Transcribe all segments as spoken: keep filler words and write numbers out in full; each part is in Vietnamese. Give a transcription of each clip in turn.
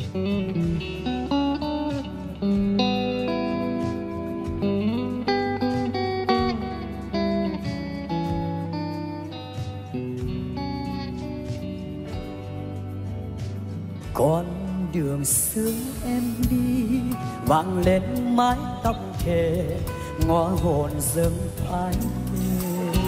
Con đường xưa em đi vang lên mái tóc thề, ngõ hồn dâng phai mê.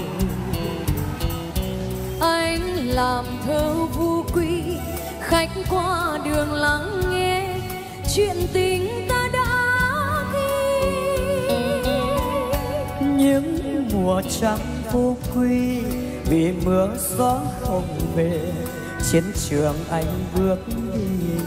Anh làm thơ vu quy, khách qua đường lắng nghe chuyện tình ta đã ghi. Những mùa trắng vô quy vì mưa gió không về, chiến trường anh bước đi.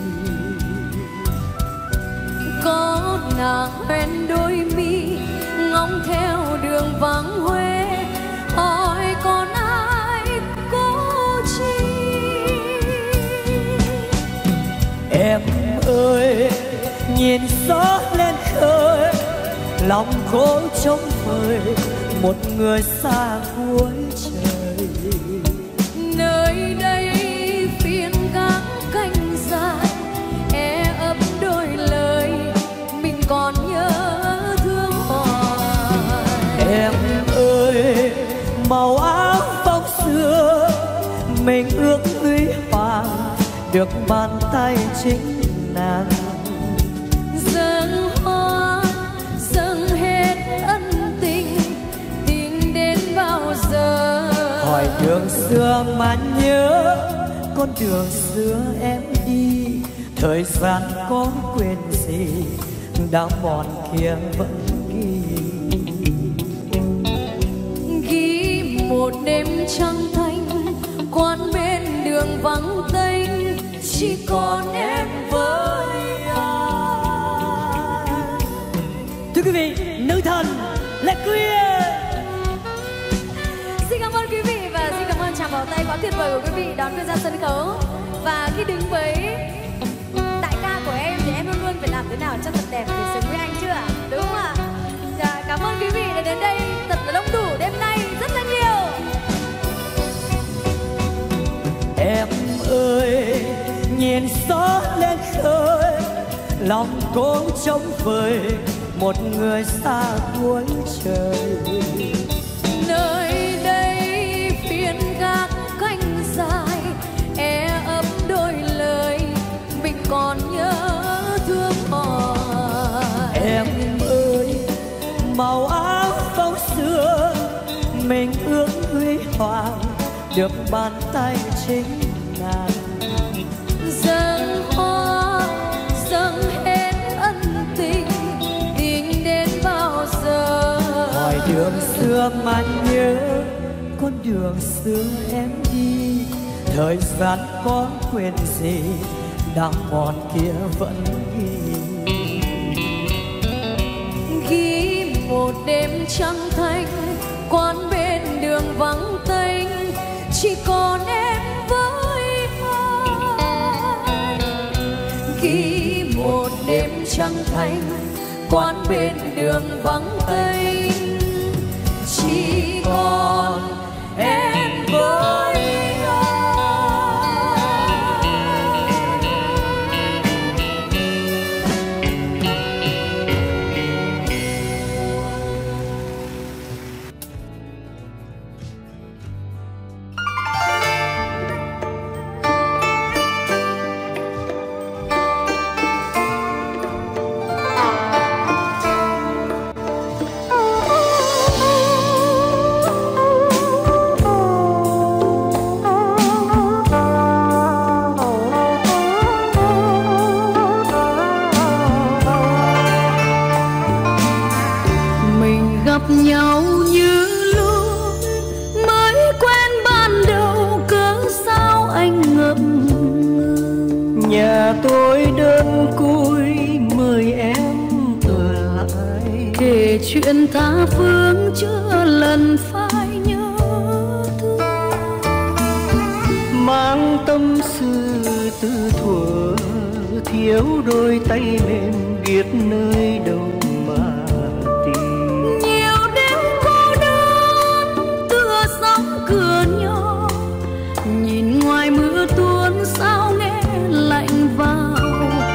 Có nàng quen đôi mi ngóng theo đường vắng Huế, hỏi còn ai cố chi. Em ơi nhìn gió lên khơi, lòng cô trống vời một người xa cuối trời. Nơi đây phiên gác canh dài, e ấp đôi lời mình còn nhớ thương hoài. Em ơi màu áo phong xưa mình ước huy hoàng, được bàn tay chính nàng dâng hoa dâng hết ân tình, tình đến bao giờ. hỏi đường xưa mà nhớ, con đường xưa em đi, thời gian có quên gì đã mòn kia vẫn ghi. Ghi một đêm trăng thanh, quán bên đường vắng tênh, chỉ còn em với anh. Thưa quý vị, nữ thần Lệ Quyên. Xin cảm ơn quý vị và xin cảm ơn tràng pháo tay quá tuyệt vời của quý vị đón tôi ra sân khấu. Và khi đứng với đại ca của em thì em luôn luôn phải làm thế nào cho thật đẹp để xứng với anh chứ ạ? Đúng không ạ? Dạ, cảm ơn quý vị đã đến đây thật là đông đủ đêm nay rất là nhiều. Em ơi nhìn gió lên khơi, lòng cô trống vời một người xa cuối trời. Nơi đây phiên gác canh dài, e ấp đôi lời mình còn nhớ thương hoài. Em ơi màu áo phong xưa mình ước huy hoàng, được bàn tay chính nàng dâng hoa dâng hết ân tình, tình đến bao giờ. hỏi đường xưa mà nhớ, con đường xưa em đi, thời gian có quên gì đang mòn kia vẫn ghi. Ghi một đêm trăng thanh, quán bên đường vắng tênh, chỉ còn em với anh. Ghi một đêm trăng thanh, quán bên đường vắng tênh, chỉ còn em với anh. Nhau như lúc mới quen ban đầu, cớ sao anh ngậm ngùi. Nhà tôi đơn côi mời em ở lại, kể chuyện tha phương chưa lần phai nhớ thương. mang tâm sự từ thuở, thiếu đôi tay mềm biết nơi đâu mà tìm. Nhiều đêm cô đơn tựa sóng cửa nhỏ, nhìn ngoài mưa tuôn sao nghe lạnh vào.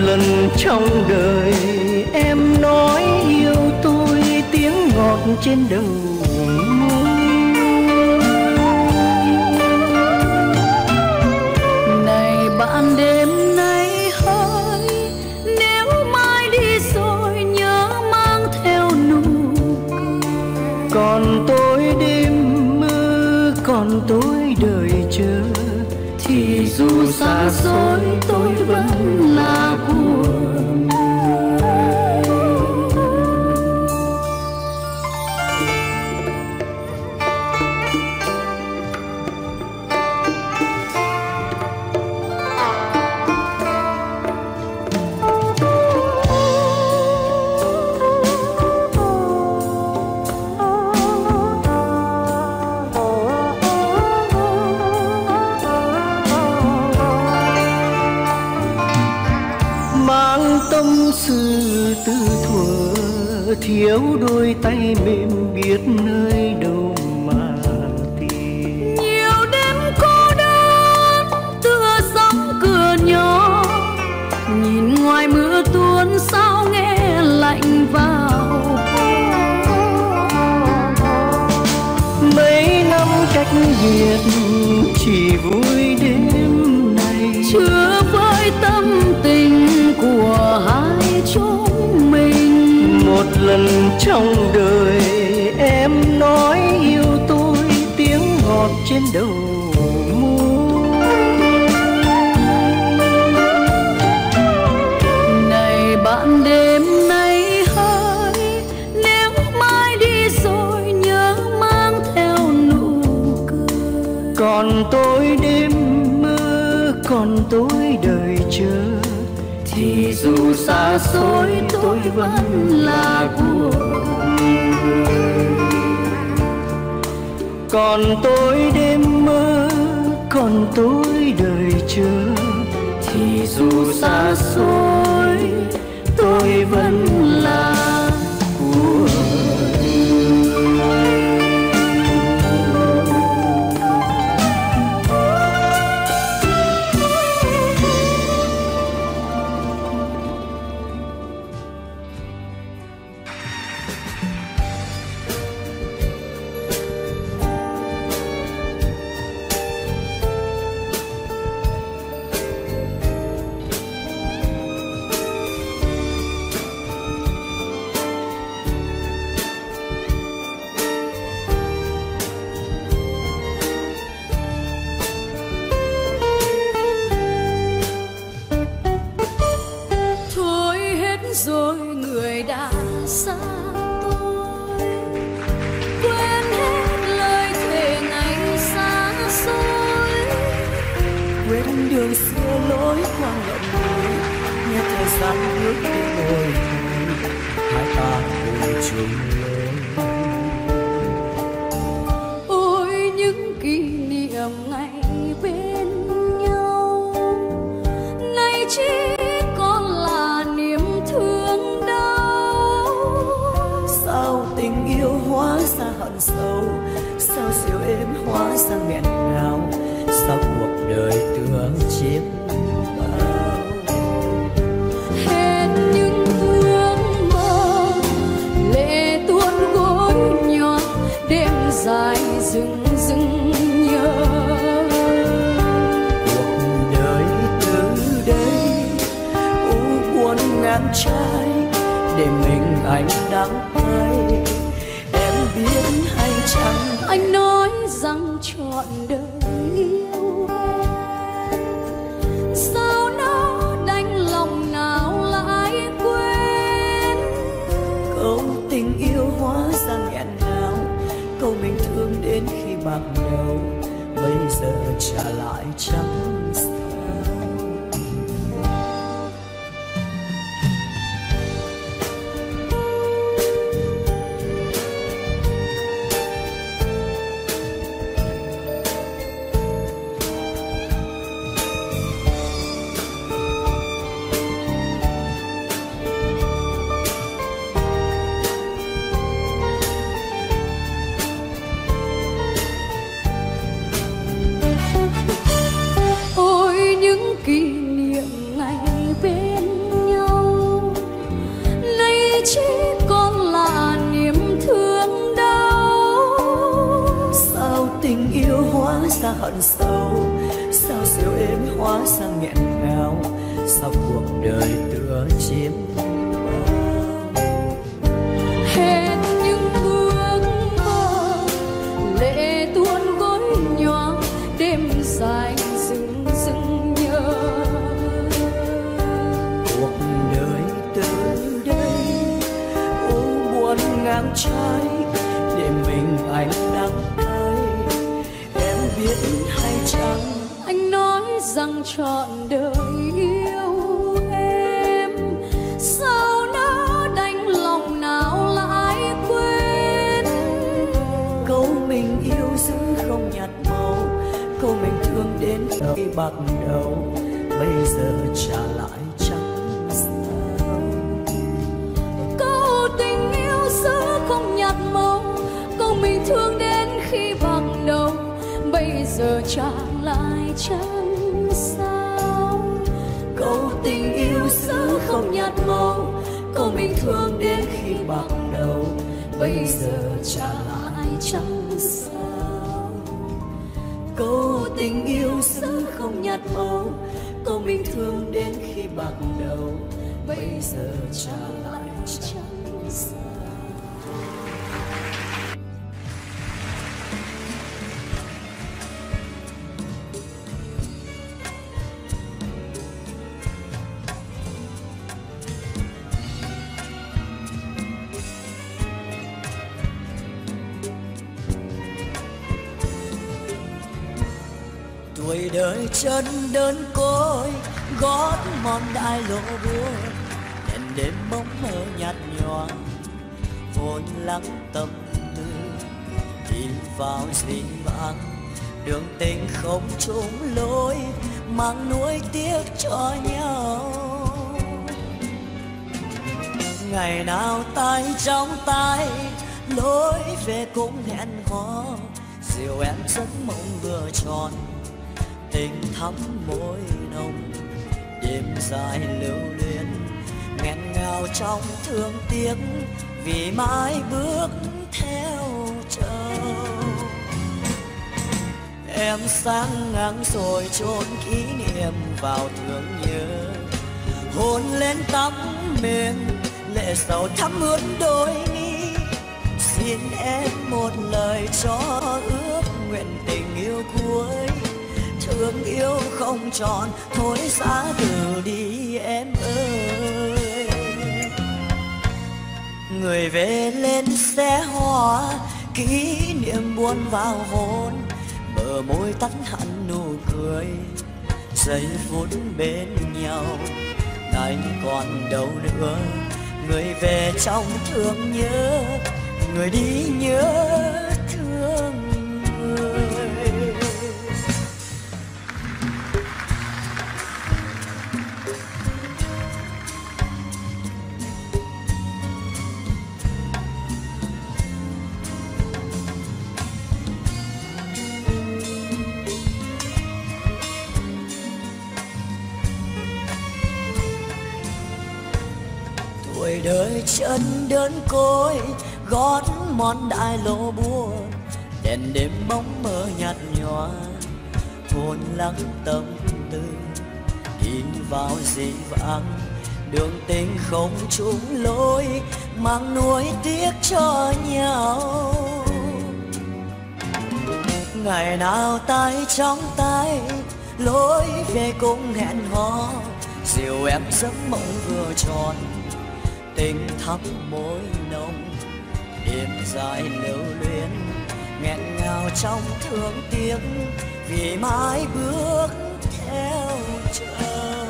lần trong đời em nói yêu tôi, tiếng ngọt trên đầu môi. Này bạn đêm nay hỡi, nếu mai đi rồi nhớ mang theo nụ cười. Còn tôi đêm mơ, còn tôi đời chờ, thì dù xa xôi tôi vẫn là của tâm sự từ thuở, thiếu đôi tay mềm biết nơi đâu mà tìm. Nhiều đêm cô đơn tựa sóng cửa nhỏ, nhìn ngoài mưa tuôn sao nghe lạnh vào. Mấy năm cách biệt chỉ vui đêm này, chứa với tâm tình của hai chúng mình. Một lần trong đời em nói yêu tôi, tiếng ngọt trên đầu môi. Này bạn đêm nay hỡi, nếu mai đi rồi nhớ mang theo nụ cười. Còn tôi đêm mơ, còn tôi đời chờ, thì dù xa xôi tôi vẫn là của người. Còn tôi đêm mơ, còn tôi đời chờ, thì dù xa xôi tôi vẫn là của rồi người đã xa tôi, quên hết lời thề ngày xa xôi, quên đường xưa lối qua ngậm ngùi, nghe thời gian bước đi ngồi hai ta cùng chung lối. Ôi những kỷ niệm ngày bên nhau nay chỉ hận sâu, sao siêu êm hóa ra nghẹn ngào, sao cuộc đời tựa chiếc bao. Hết những ước mơ lệ tuôn gối nhòa, đêm dài rừng rừng nhớ. Cuộc đời từ đây u buồn ngàn trái, để mình anh đắng cay. Biết hay chăng anh nói rằng trọn đời yêu em, sao nó đành lòng nào lại quên. câu tình yêu hóa ra nghẹn ngào, câu mình thương đến khi bạc đầu, bây giờ trả lại chẳng sao. hận sâu, sao siêu êm hóa sang nghẹn ngào, sao cuộc đời tựa chim bao. Hết những ước mơ lệ tuôn gối nhòa, đêm dài rừng rừng nhớ. Cuộc đời từ đây u buồn ngang trái, để mình anh đắng cay. Em biết hay chăng Anh nói rằng trọn đời yêu em, sao nỡ đành lòng nào lại quên. câu mình yêu giữ không nhạt màu, câu mình thương đến khi bạc đầu, bây giờ trả lại chẳng sao. Câu tình yêu giữ không nhạt màu, câu mình thương đến khi bạc đầu, bây giờ trả lại chẳng sao. Câu tình yêu giữ không nhạt màu, câu mình thương đến khi bạc đầu, bây giờ trả lại chẳng sao. Câu tình yêu giữ không nhạt màu, câu mình thương đến khi bạc đầu, bây giờ trả lại chẳng sao. Tuổi đời chân đơn côi, gót mòn đại lộ buồn, đèn đêm bóng mơ nhạt nhòa, hồn lắng tâm tư đi vào dĩ vãng. Đường tình không chung lối, mang nuối tiếc cho nhau. Ngày nào tay trong tay, lối về cũng hẹn hò, dìu em giấc mộng vừa tròn, tình thắm môi nồng. Đêm dài lưu luyến, nghẹn ngào trong thương tiếc, vì mãi bước theo chờ. Em sáng nắng rồi chôn kỷ niệm vào thương nhớ, hôn lên tóc mềm, lệ sầu thắm ướt đôi mi. Xin em một lời cho ước nguyện tình yêu cuối, thương yêu không tròn thôi xa từ đi em ơi. Người về lên xe hoa, kỷ niệm buồn vào hôn, bờ môi tắt hẳn nụ cười, giây phút bên nhau anh còn đâu nữa. Người về trong thương nhớ, người đi nhớ thương người. Tuổi đời chân đơn côi, gót mòn đại lộ buồn, đèn đêm bóng mơ nhạt nhòa, hồn lắng tâm tư đi vào dĩ vãng. Đường tình không chung lối, mang nuối tiếc cho nhau. Ngày nào tay trong tay, lối về cũng hẹn hò, dìu em giấc mộng vừa tròn, tình thắm môi nồng. Đêm dài lưu luyến, nghẹn ngào trong thương tiếc, vì mãi bước theo chờ.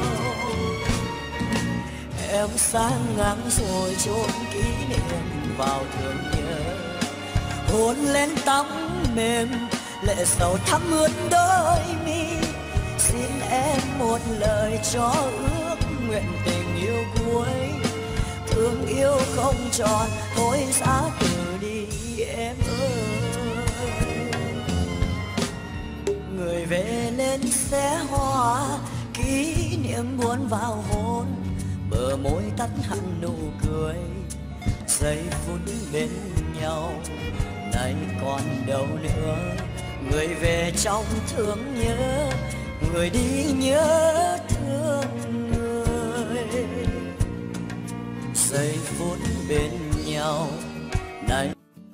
Em sáng nắng rồi chôn kỷ niệm vào thương nhớ, hôn lên tóc mềm, lệ sầu thắm ướt đôi mi. Xin em một lời cho ước nguyện tình yêu cuối, thương yêu không tròn thôi giá từ đi em ơi. Người về lên xe hoa, kỷ niệm buồn vào hôn, bờ môi tắt hẳn nụ cười, giây phút bên nhau nay còn đâu nữa. người về trong thương nhớ, người đi nhớ thương người. Giây phút bên nhau này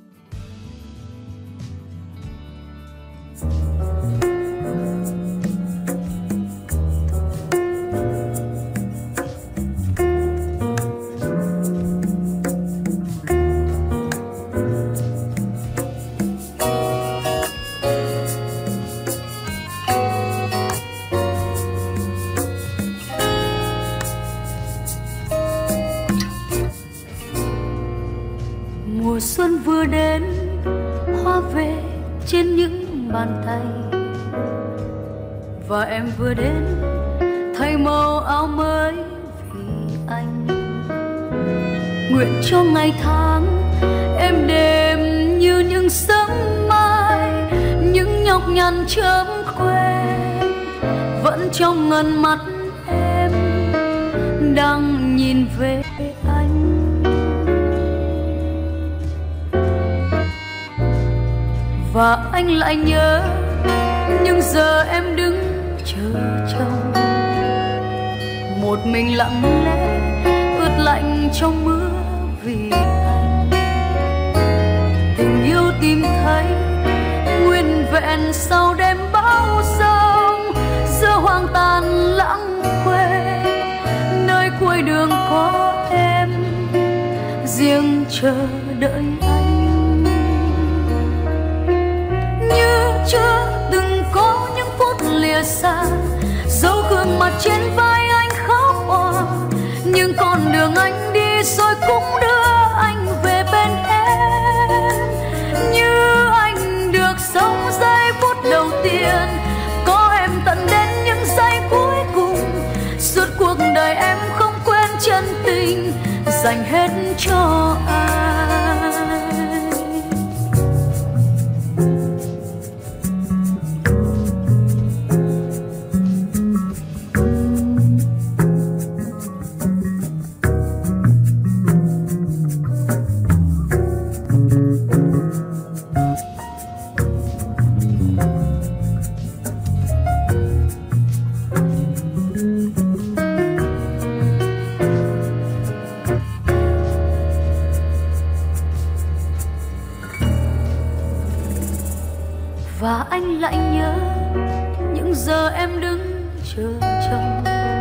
mùa xuân vừa đến, hoa về trên những bàn tay, và em vừa đến thay màu áo mới vì anh. Nguyện cho ngày tháng êm đềm như những sớm mai, những nhọc nhằn chớm quên vẫn trong ngần mắt em đang nhìn về anh. Và anh lại nhớ nhưng giờ em đứng chờ trông, một mình lặng lẽ ướt lạnh trong mưa vì anh. Tình yêu tìm thấy nguyên vẹn sau đêm bão giông, giữa hoang tàn lãng quên, nơi cuối đường có em riêng chờ đợi anh. Như chưa từng có những phút lìa xa, dấu gương mặt trên vai anh khóc òa, nhưng con đường anh đi rồi cũng đưa anh về bên em. Như anh được sống giây phút đầu tiên, có em tận đến những giây cuối cùng. Suốt cuộc đời em không quên chân tình dành hết cho anh. Và anh lại nhớ những giờ em đứng chờ trông,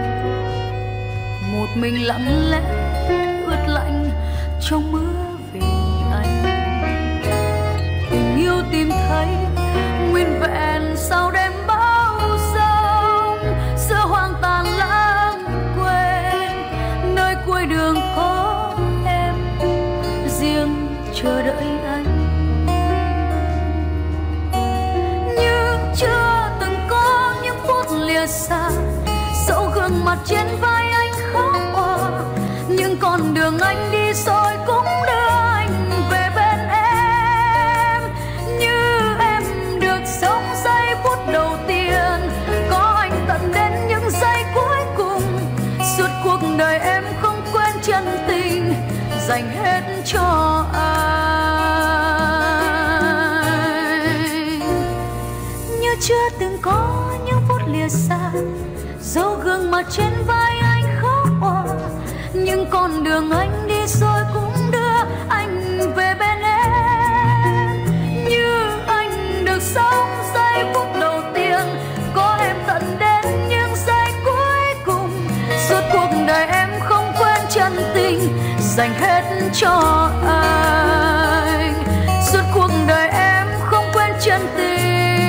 một mình lặng lẽ ướt lạnh trong mưa vì anh. Tình yêu tìm thấy nguyên vẹn sau đêm bão giông, giữa hoang tàn lãng quên, nơi cuối đường có em riêng chờ đợi anh. Chưa từng có những phút lìa xa, dẫu gương mặt trên vai anh khóc òa, nhưng con đường anh đi rồi cũng đưa anh về bên em. Như em được sống giây phút đầu tiên, có anh tận đến những giây cuối cùng. Suốt cuộc đời em không quên chân tình dành hết cho anh. Chưa từng có những phút lìa xa, dấu gương mặt trên vai anh khóc òa, nhưng con đường anh đi rồi cũng đưa anh về bên em. Như anh được sống giây phút đầu tiên, có em tận đến những giây cuối cùng. Suốt cuộc đời em không quên chân tình dành hết cho anh. Suốt cuộc đời em không quên chân tình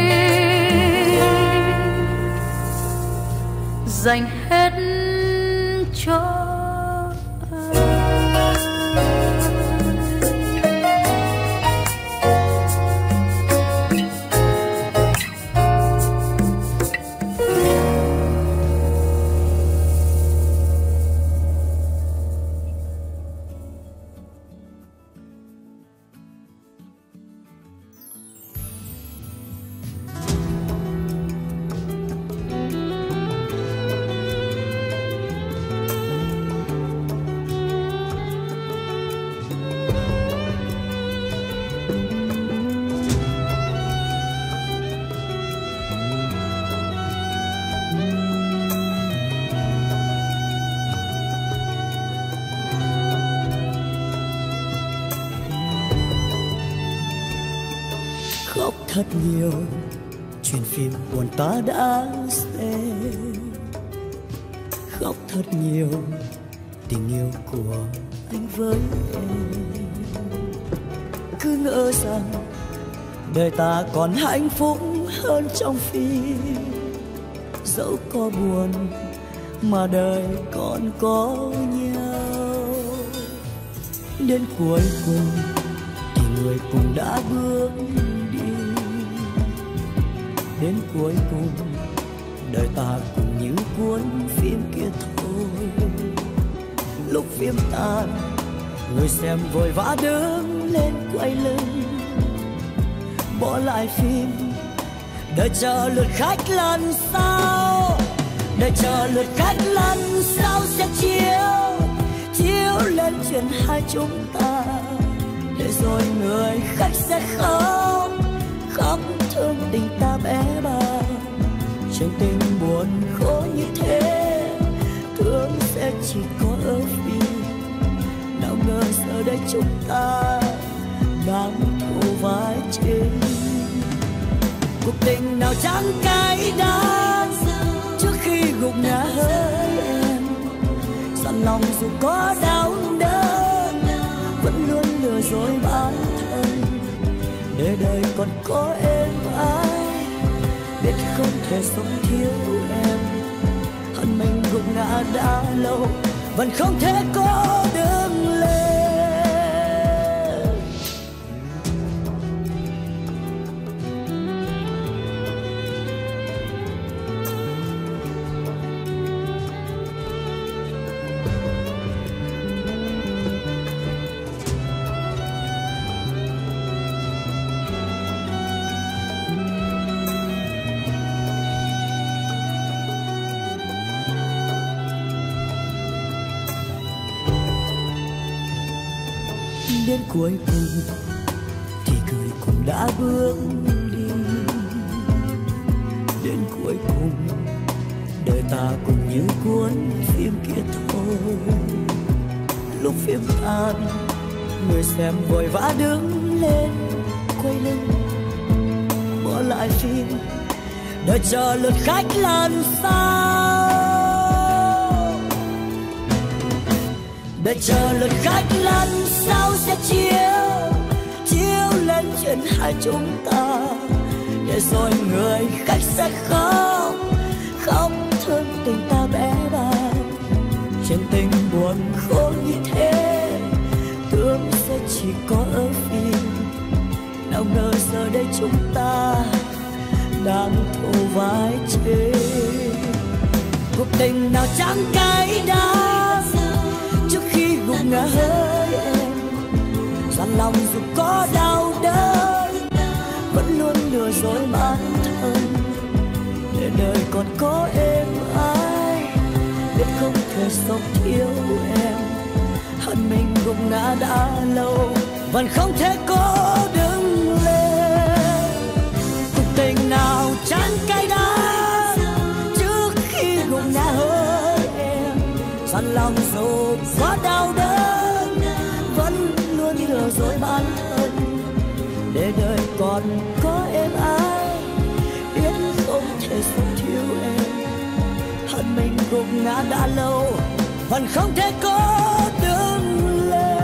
dành hết cho thật nhiều chuyện phim buồn ta đã xem, khóc thật nhiều tình yêu của anh với em. Cứ ngỡ rằng đời ta còn hạnh phúc hơn trong phim, dẫu có buồn mà đời còn có nhau. Đến cuối cùng thì người cùng đã bước đi, đến cuối cùng đời ta cũng như cuốn phim kia thôi. Lúc phim tàn, người xem vội vã đứng lên quay lưng, bỏ lại phim đợi chờ lượt khách lần sau, đợi chờ lượt khách lần sau sẽ chiếu chiếu lên chuyện hai chúng ta. Để rồi người khách sẽ khóc khóc thương tình ta bé bàng. Chuyện tình buồn khổ như thế, thương sẽ chỉ có ở phim. Nào ngờ giờ đây chúng ta đang thu vai chính. Cuộc tình nào chẳng cay đắng trước khi gục ngã hỡi em. Dặn lòng dù có đau đớn vẫn luôn lừa dối bản thân. Để đời còn có em ai, biết không thể sống thiếu em. Hận mình gục ngã đã lâu, vẫn không thể có đứng lên. Đến cuối cùng thì người cũng đã bước đi, đến cuối cùng đời ta cũng như cuốn phim kia thôi. Lúc phim tàn, người xem vội vã đứng lên quay lưng, bỏ lại phim đợi chờ lượt khách lần sau, đợi chờ lượt khách lần sau sẽ chiếu chiếu lên chuyện hai chúng ta. Để rồi người khách sẽ khóc khóc thương tình ta bé bàng. Chuyện tình buồn khổ như thế, thương sẽ chỉ có ở phim. Nào ngờ giờ đây chúng ta đang thu vai chính. Cuộc tình nào chẳng cay đắng trước khi gục ngã hỡi em. Dặn lòng dù có đau đớn vẫn luôn lừa dối bản thân. Để đời còn có em ai, biết không thể sống thiếu em. Hận mình gục ngã đã lâu, vẫn không thể có đứng lên. Cuộc tình nào chẳng cay đắng trước khi gục ngã hỡi em. Dặn lòng dù quá đau đớn vẫn luôn lừa dối bản thân. Để đời còn có em ai, biết không thể sống thiếu em. Hận mình gục ngã đã lâu, vẫn không thể có đứng lên.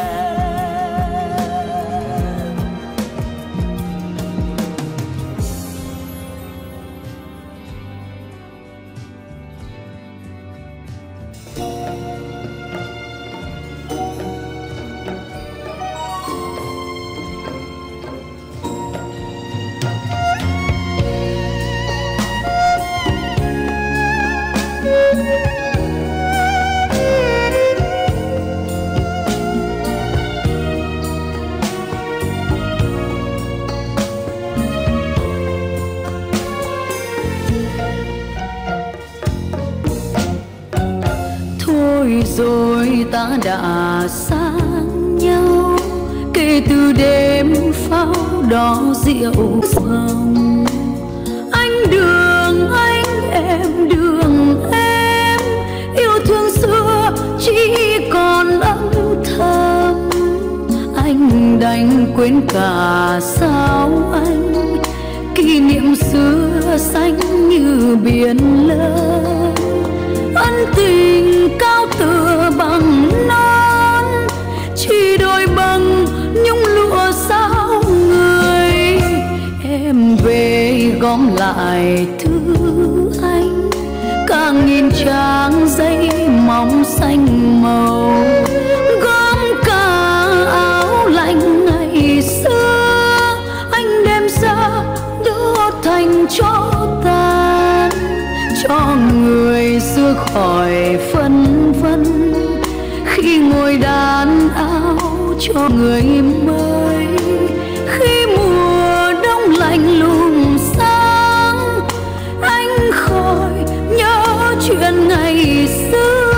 Rồi ta đã xa nhau kể từ đêm pháo đỏ rượu hồng. Anh đường anh em đường em, yêu thương xưa chỉ còn âm thầm. Anh đành quên cả sao anh kỷ niệm xưa xanh như biển lớn, ân tình cao tựa bằng non, chỉ đôi bằng nhung lụa sao người. Em về gom lại thư anh, càng nghìn trang giấy mỏng xanh màu, gom cả áo lạnh ngày xưa anh đem ra đốt thành tro tàn, cho người xưa khỏi phân vân khi ngồi đàn áo cho người mới. Khi mùa đông lạnh lùng sáng, anh khỏi nhớ chuyện ngày xưa.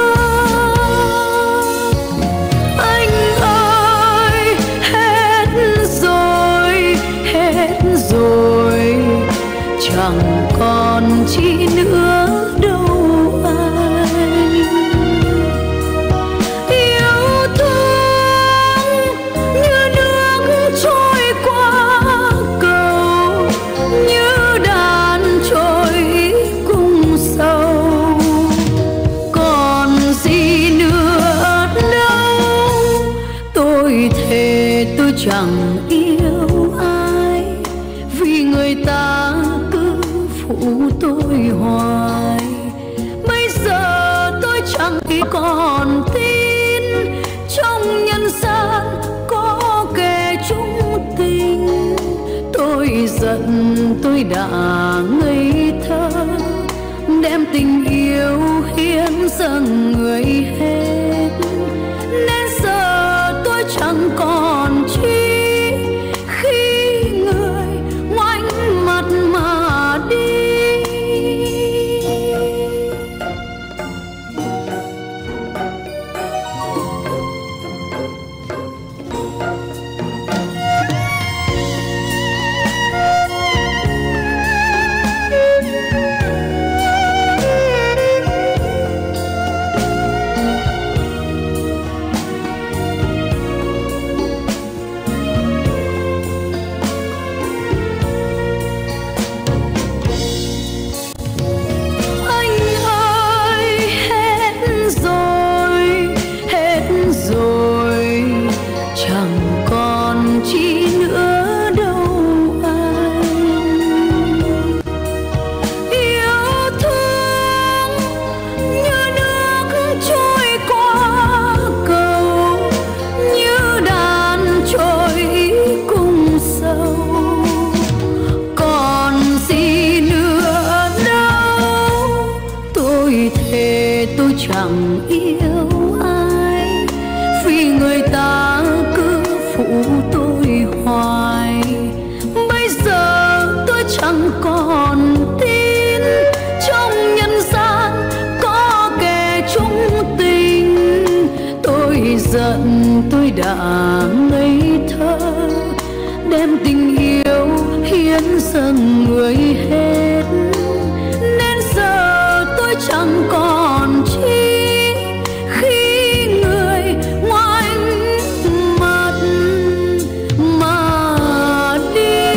Anh ơi hết rồi, hết rồi, chẳng còn chi nữa đâu anh. Yêu thương như nước trôi qua cầu, như đàn trôi cùng sâu, còn gì nữa đâu. Tôi thề tôi chẳng yêu ai, vì người ta cứ phụ tôi hoài. Bây giờ tôi chẳng còn tin trong nhân gian có kẻ chung tình. Tôi giận tôi đã ngây thơ, đem tình yêu hiến dâng người hết, nên giờ tôi chẳng còn chi khi người ngoảnh mặt mà đi. Chẳng yêu ai, vì người ta cứ phụ tôi hoài. Bây giờ tôi chẳng còn tin trong nhân gian có kẻ chung tình. Tôi giận tôi đã ngây thơ, đem tình yêu hiến dâng người hết, nên giờ tôi chẳng còn chi khi người ngoảnh mặt mà đi.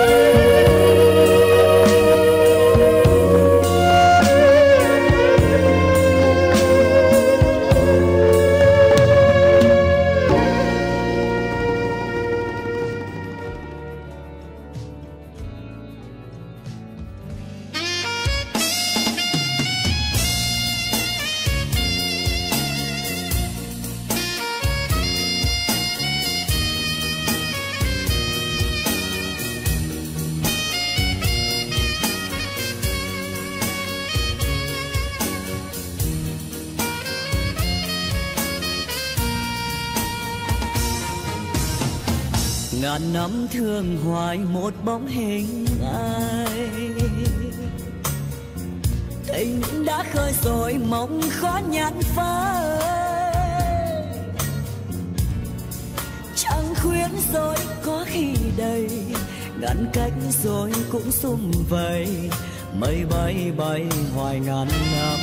Ngàn năm thương hoài một bóng hình ai, tình đã khơi rồi mộng khó nhạt phai. Chẳng khuyến rồi có khi đầy, ngăn cách rồi cũng sum vầy, mây bay bay hoài ngàn năm.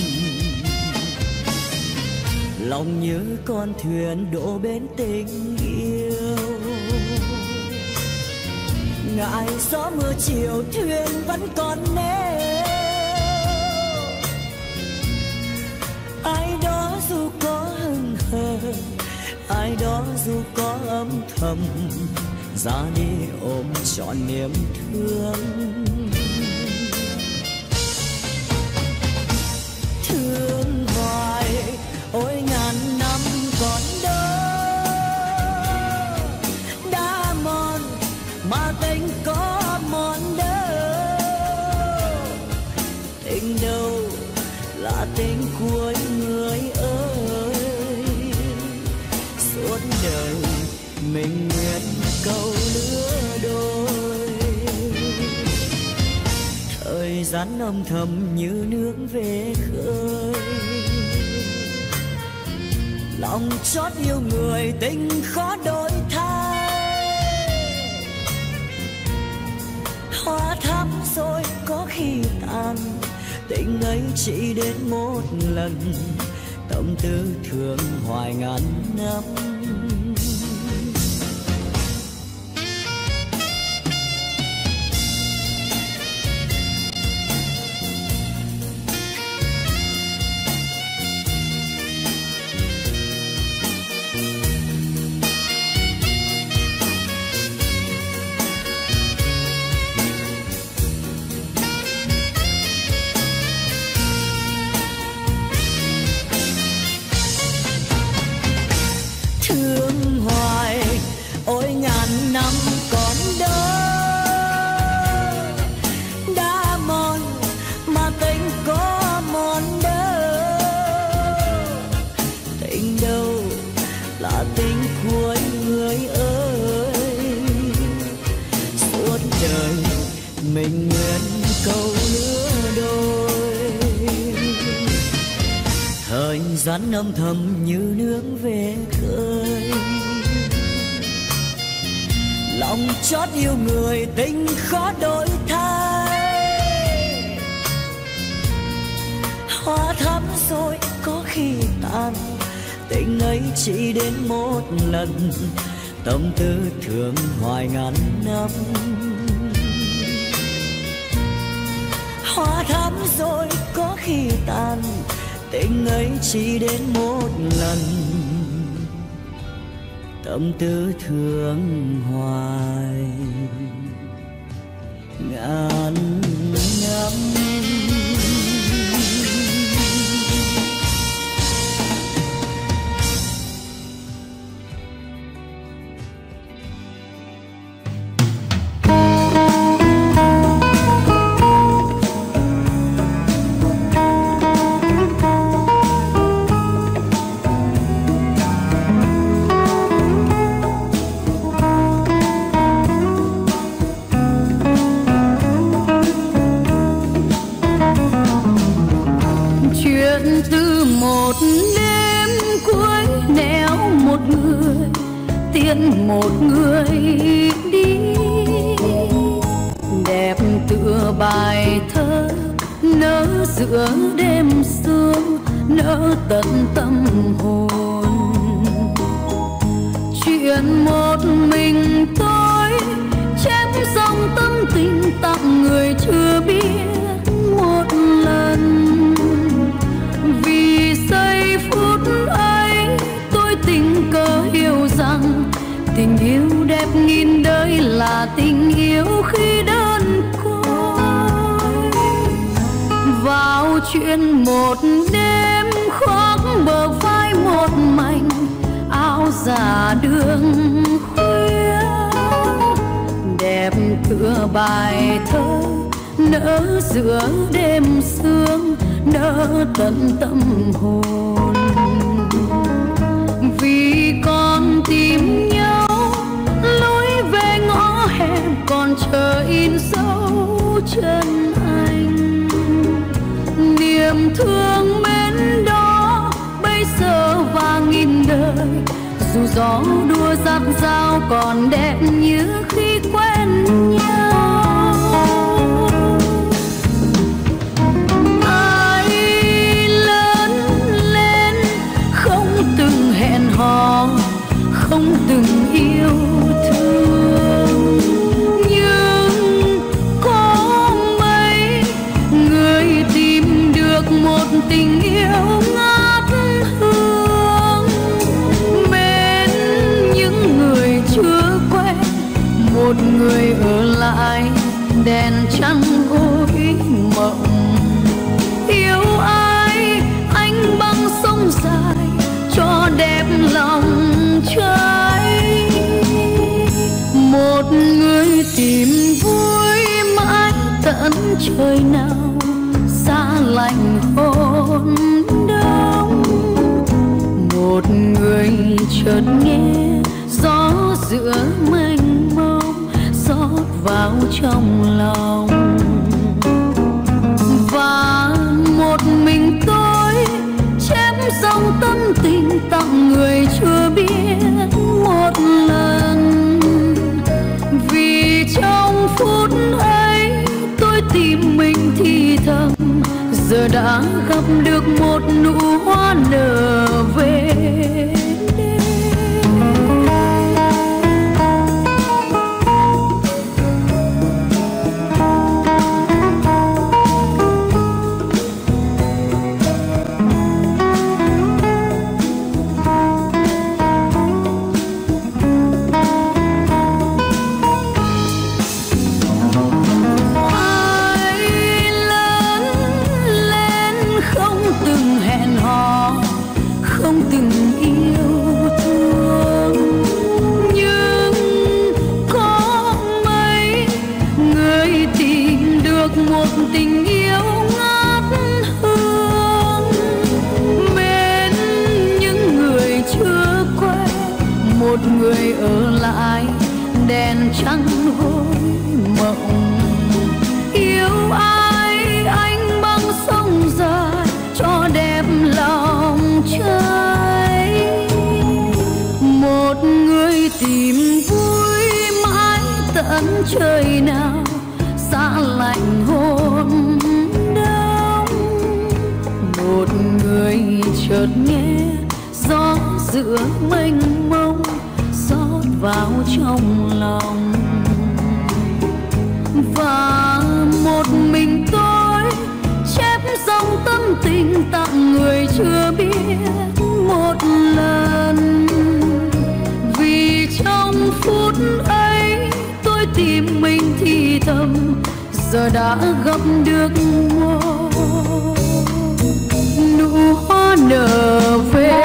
Lòng như con thuyền đổ bên tình yêu, ngại gió mưa chiều thuyền vẫn còn neo. Ai đó dù có hững hờ, ai đó dù có âm thầm, ra đi ôm trọn niềm thương. Thương hoài ôi ngàn năm còn đâu, đã mòn mà tình có mòn đâu. Tình đâu là tình cuối người ơi, suốt đời mình nguyện câu lứa đôi. Thời gian âm thầm như nước về khơi, lòng chót yêu người tình khó đổi thay. Hoa thắm rồi có khi tàn, tình ấy chỉ đến một lần, tâm tư thương hoài ngàn năm. Thương hoài ôi ngàn năm còn đâu, đã mòn mà tình có mòn đâu. Tình đâu là tình cuối người ơi, suốt đời mình nguyện câu lứa đôi. Thời gian âm thầm như nước về khơi, lòng chót yêu người tình khó đổi thay. Hoa thắm rồi có khi tàn, tình ấy chỉ đến một lần, tâm tư thương hoài ngàn năm. Hoa thắm rồi có khi tàn, tình ấy chỉ đến một lần, tâm tư thương hoài ngàn năm. Một đêm cuối nẻo một người tiễn một người đi, đẹp tựa bài thơ nở giữa đêm sương, nở tận tâm hồn. Chuyện một mình tôi chém dòng tâm tình tặng người chưa biết một lần. Vì giây phút ấy tôi tình cờ hiểu rằng tình yêu đẹp nghìn đời là tình yêu khi đơn côi. Vào chuyện một đêm khoác bờ vai một mảnh áo giả đường khuya, đẹp tựa bài thơ nở giữa đêm sương, nở tận tâm hồn. Vì con tìm nhau lối về ngõ hẹp còn chờ in dấu chân anh. Niềm thương mến đó bây giờ và nghìn đời, dù gió đua dắt dao còn đẹp như khi quen nhau. Hò không từng yêu thương, như đèn trăng gối mộng. Yêu ai anh băng sông dài cho đẹp lòng trai. Một người tìm vui mãi tận trời nào, xa lạnh hôn đông. Một người chợt nghe gió giữa mênh mông rót vào trong lòng. Và một mình tôi chém dòng tâm tình tặng người chưa biết một lần. Vì trong phút ấy tôi tìm mình thì thầm, giờ đã gặp được một nụ hoa nở về đêm. Người ở lại đèn trăng gối mộng. Yêu ai anh băng sông dài cho đẹp lòng trai. Một người tìm vui mãi tận trời nào, xa lạnh hôn đông. Một người chợt nghe gió giữa mênh mông rót vào trong lòng. Và một mình tôi chép dòng tâm tình tặng người chưa biết một lần. Vì trong phút ấy tôi tìm mình thì thầm, giờ đã gặp được một nụ hoa nở về.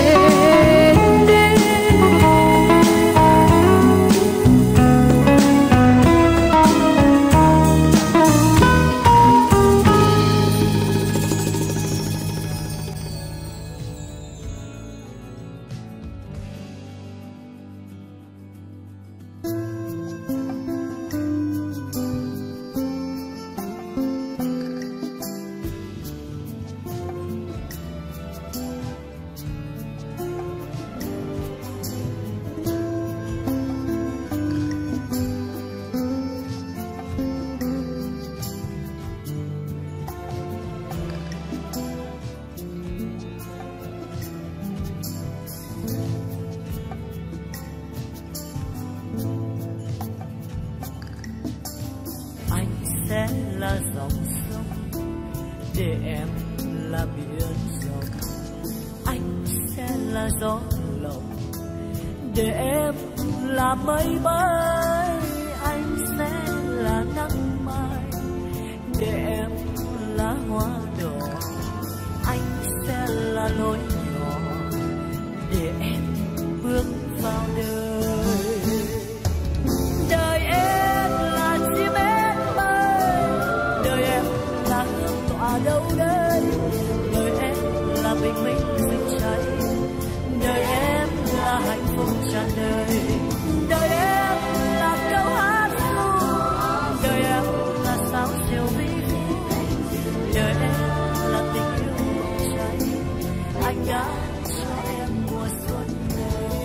sẽ là dòng sông, để em là biển rộng. Anh sẽ là gió lộng, để em là mây bay. Anh sẽ là nắng mai, để em là hoa đỏ. Anh sẽ là lối nhỏ, để em bước vào đời. Đời em là chim én bay, đời em là hương tỏa đâu đây. Đời em là bình minh rực cháy, đời em là hạnh phúc tràn đầy. Đời em là câu hát ru, đời em là sao chiều vĩ vĩ. Đời em là tình yêu bốc cháy, anh đã cho em mùa xuân này.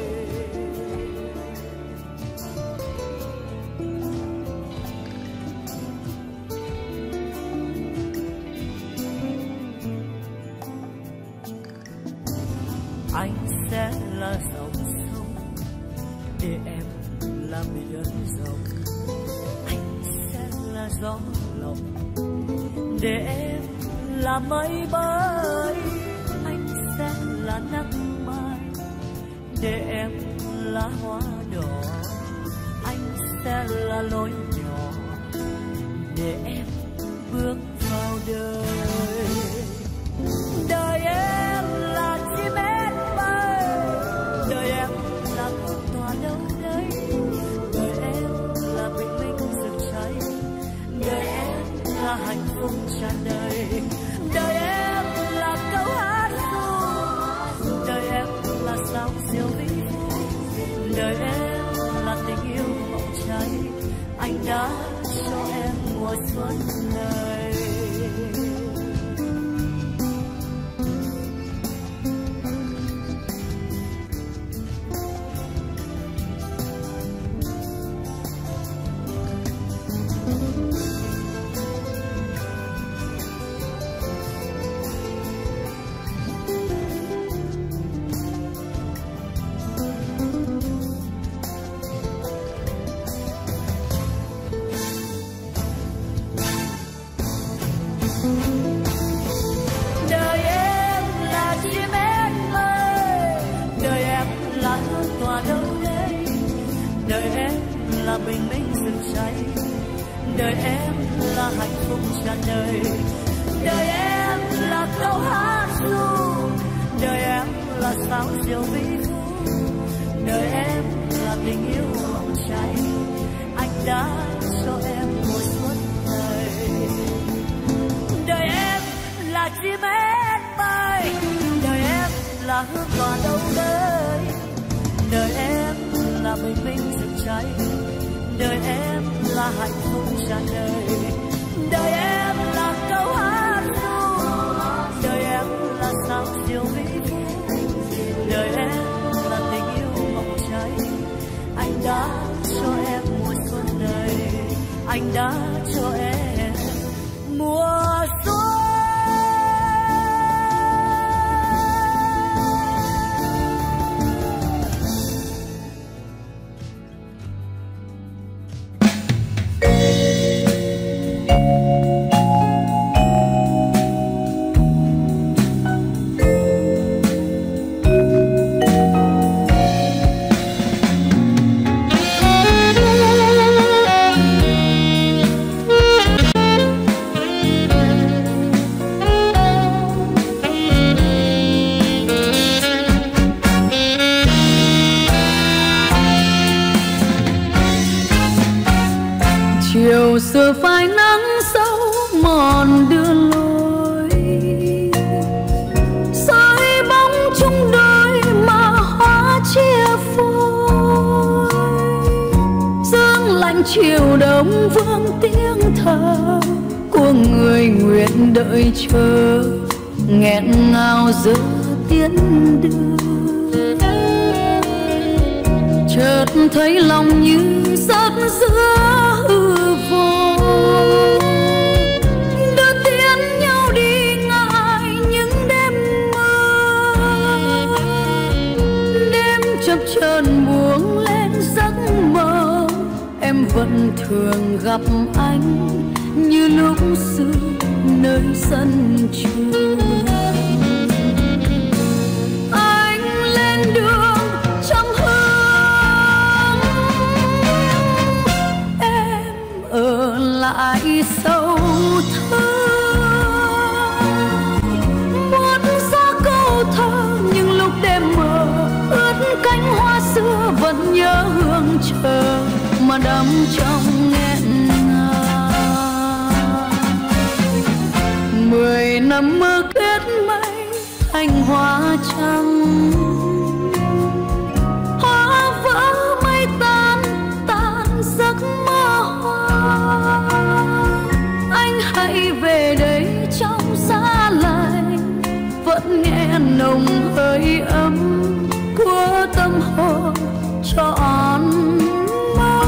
Anh sẽ là dòng sông, để em là biển rộng. Anh sẽ là gió lộng, để em là mây bay. Anh sẽ là nắng mai, để em là hoa đỏ. Anh sẽ là lối nhỏ, để em bước vào đời. Đời em là chim én bay, đời em là hương tỏa đâu đây, đời em là bình minh rực cháy, đời em là hạnh phúc tràn đầy, đời em là câu hát ru, đời em là sao diệu vĩ phú, đời em là tình yêu mộng cháy, anh đã cho em mùa xuân này. Đời em là chim én bay, đời em là hương tỏa đâu đây, đời em là bình minh rực cháy, đời em là hạnh phúc tràn đầy, đời em là câu hát ru, đời em là sao diệu vĩ phú, đời em là tình yêu mộng cháy, anh đã cho em mùa xuân này. Đời em là chim én bay, đời em là hương tỏa đâu đây, đời em là bình minh rực cháy, đời em là hạnh phúc tràn đầy, đời em là câu hát ru, đời em là sao diệu vĩ phú, đời em là tình yêu mộng cháy, anh đã cho em mùa xuân này, anh đã cho em mùa xuân. Chiều xưa phai nắng sâu mòn đưa lối, soi bóng chung đôi mà hoa chia phôi, sương lạnh chiều đông vương tiếng thở của người nguyện đợi chờ, nghẹn ngào giữa tiến đưa. Chợt thấy lòng như giấc giữa hư vô, đưa tiến nhau đi ngại những đêm mơ, đêm chập chờn buông lên giấc mơ. Em vẫn thường gặp anh như lúc xưa nơi sân trường. Anh lên đường trong ở lại sâu thơ, muốn ra câu thơ nhưng lúc đêm mờ ướt cánh hoa xưa vẫn nhớ hương chờ mà đắm trong nghẹn ngào. Mười năm mơ kết mây thành hoa trắng, hoa vỡ mây tan tan giấc mơ hoa. Anh hãy về đây trong giá lạnh, vẫn nghe nồng hơi ấm của tâm hồn trọn mơ.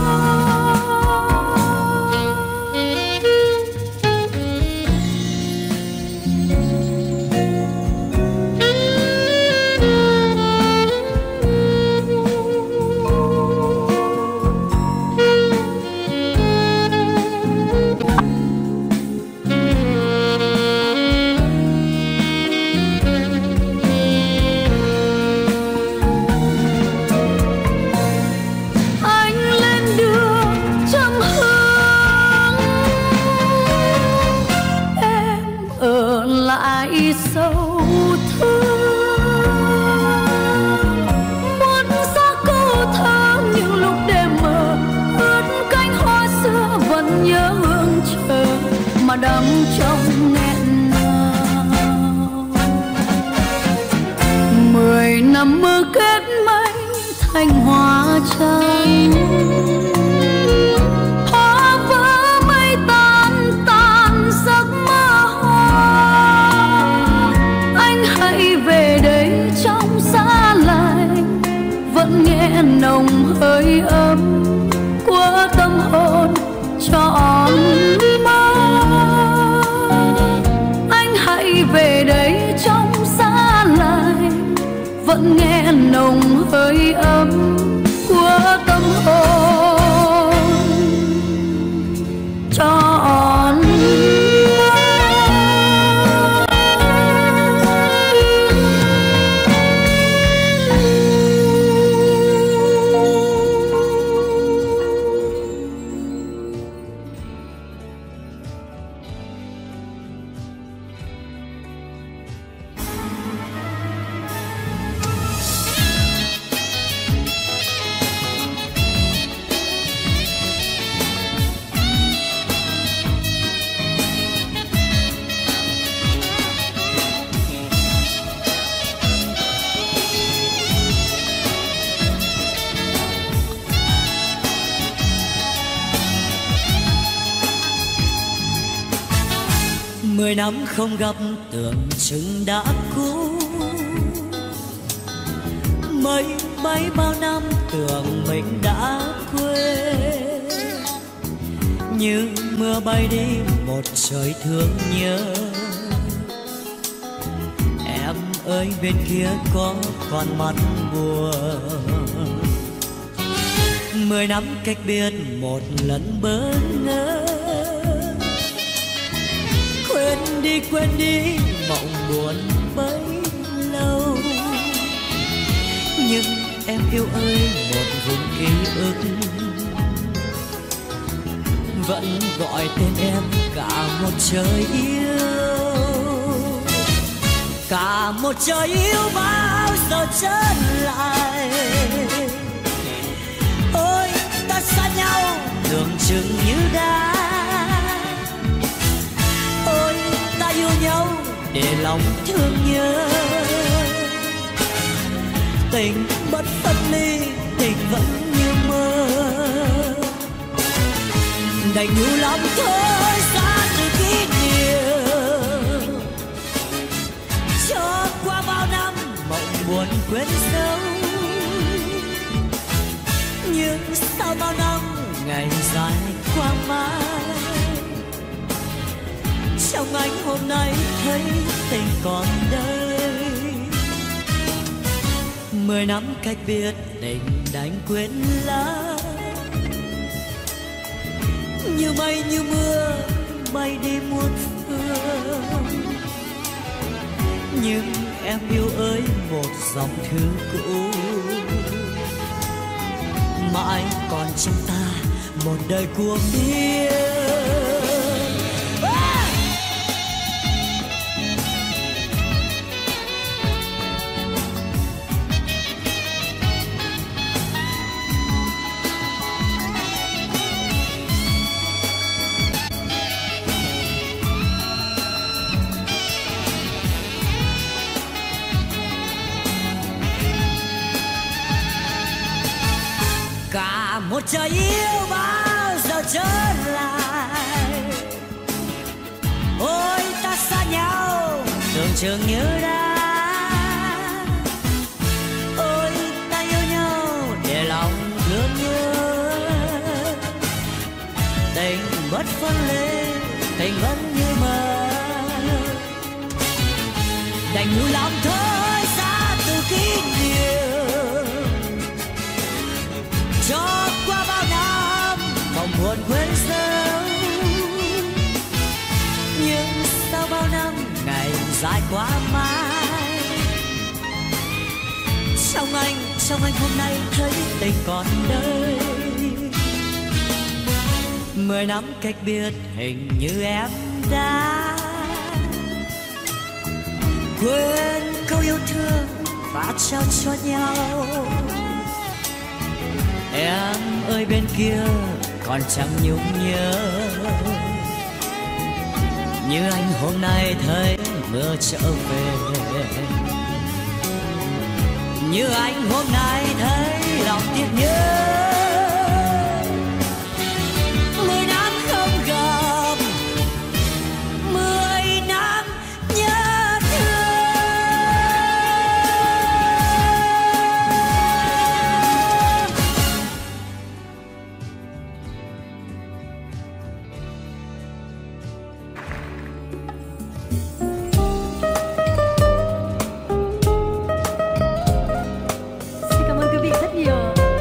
cành hoa trắng. Hoa vỡ mây tan tan giấc mơ hoa. Anh hãy về đây trong giá lạnh, vẫn nghe nồng hơi ấm của tâm hồn trọn mơ. Anh hãy về đây trong giá lạnh, vẫn nghe nồng hơi ấm của tâm hồn trọn mười năm không gặp tưởng chừng đã cũ, mấy mấy bao năm tưởng mình đã quên. Như mưa bay đi một trời thương nhớ, em ơi bên kia có còn mắt buồn. Mười năm cách biệt một lần bỡ ngỡ, quên đi quên đi mộng buồn bấy lâu. Nhưng em yêu ơi một vùng ký ức vẫn gọi tên em cả một trời yêu. Cả một trời yêu bao giờ trở lại. Ôi ta xa nhau tưởng chừng như đã. Ôi ta yêu nhau để lòng thương nhớ. Tình bất phân ly, tình vẫn như mơ. Đành nhiều lắm thôi xa từ kỷ niệm. Cho qua bao năm mộng buồn quên sâu. Nhưng sau bao năm ngày dài qua mãi, trong anh hôm nay thấy tình còn đây. Mười năm cách biệt tình đành quên lãng. Như mây như mưa bay đi muôn phương. Nhưng em yêu ơi một dòng thư cũ mãi còn trong ta một đời cuồng yêu. Cả một trời yêu bao giờ trở lại. Ôi ta xa nhau tưởng chừng như đã. Ôi ta yêu nhau để lòng thương nhớ. Tình bất phân ly, tình vẫn như mơ. Đành nuối lòng thôi xa từ kỷ niệm. Cho qua bao năm mộng buồn quên sâu. Nhưng sau bao năm ngày dài quá mãi, trong anh, trong anh hôm nay thấy tình còn đây. Mười năm cách biệt hình như em đã quên câu yêu thương và trao cho nhau. Em ơi bên kia còn chẳng nhung nhớ. Như anh hôm nay thấy mưa trở về. Như anh hôm nay thấy lòng tiếc nhớ. Mười năm không gặp, mười năm nhớ thương. Xin cảm ơn quý vị rất nhiều.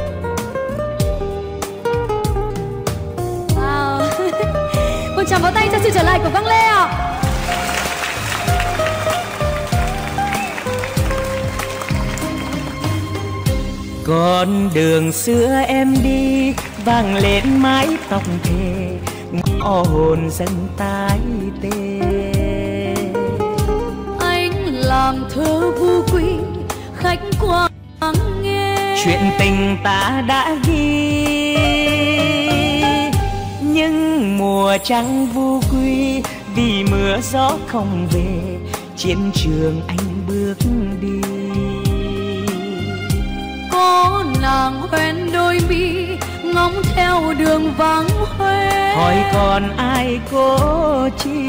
Wow. Một tràng pháo tay cho sự trở lại của Quang Lê ạ. Con đường xưa em đi vang lên mái tóc thề, ngõ hồn dần tái tê. Anh làm thơ vu quy khách qua nghe, Chuyện tình ta đã ghi, nhưng mùa trăng vu quy vì mưa gió không về, chiến trường anh bước đi. có nàng hoen đôi mi ngóng theo đường vắng hoe, Hỏi còn ai cố chi?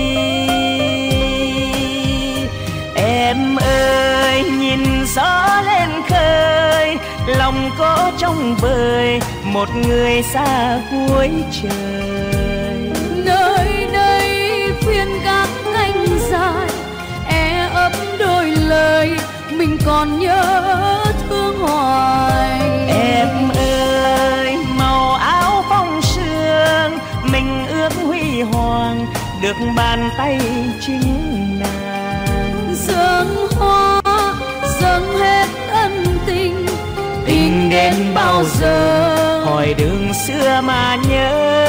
Em ơi nhìn gió lên khơi, lòng có trong vời một người xa cuối trời. nơi đây phiên gác canh dài e ấp đôi lời mình còn nhớ thương hoài. Em ơi màu áo phong sương mình ước huy hoàng, được bàn tay chính nàng. Dâng hoa dâng hết ân tình, Tình đến bao giờ hỏi đường xưa mà nhớ.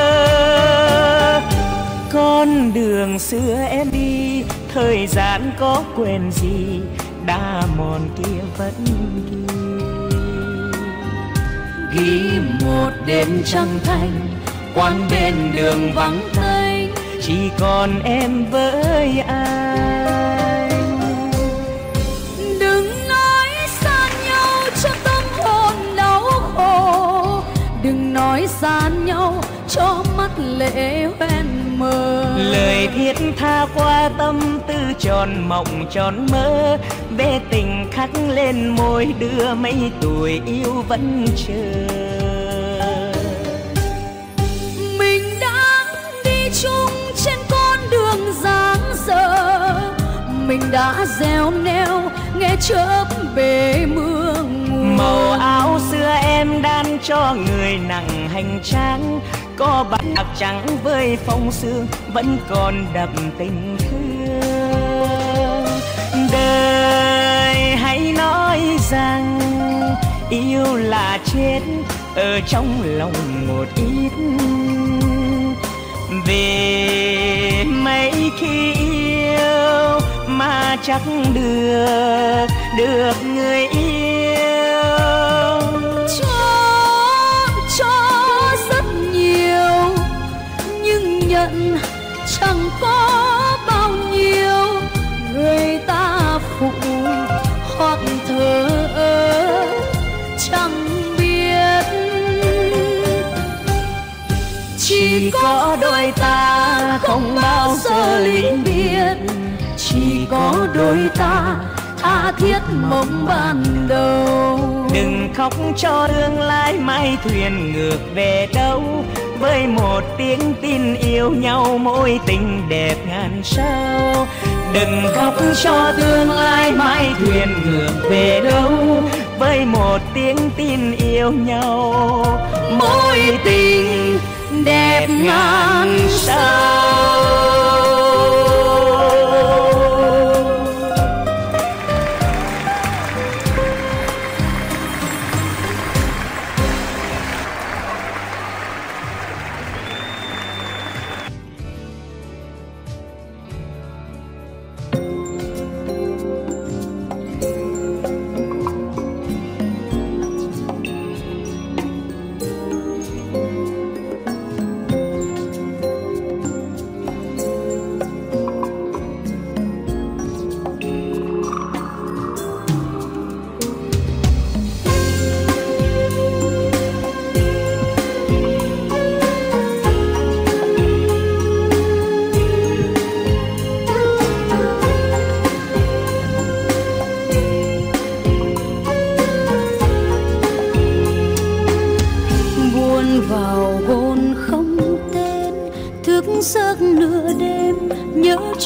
Con đường xưa em đi thời gian có quên gì, đã mòn kia vẫn ghi. ghi một đêm trăng thanh quán bên đường vắng tênh, Chỉ còn em với anh. đừng nói xa nhau cho tâm hồn đau khổ, đừng nói xa nhau cho mắt lệ hoen mờ. Lời thiết tha qua tâm tư tròn mộng tròn mơ, về tình khắc lên môi đưa mấy tuổi yêu vẫn chờ. Mình đang đi chung trên con đường dáng dở, mình đã gieo neo nghe chớp bể mưa mùa. Màu áo xưa em đan cho người nặng hành trang, có bạc trắng với phong sương vẫn còn đậm tình thương. Đời hãy nói rằng yêu là chết, ở trong lòng một ít. Về mấy khi yêu mà chắc được được người yêu. Cho cho rất nhiều nhưng nhận chẳng có bao nhiêu, người ta phụ hoặc thờ ơ chẳng biết. Chỉ có đôi ta không bao giờ ly biệt, chỉ có đôi ta tha thiết mộng ban đầu. Đừng khóc cho tương lai mai thuyền ngược về đâu, với một tiếng tin yêu nhau mối tình đẹp ngàn sao. Đừng khóc cho tương lai mai thuyền ngược về đâu, với một tiếng tin yêu nhau mối tình đẹp ngàn sao.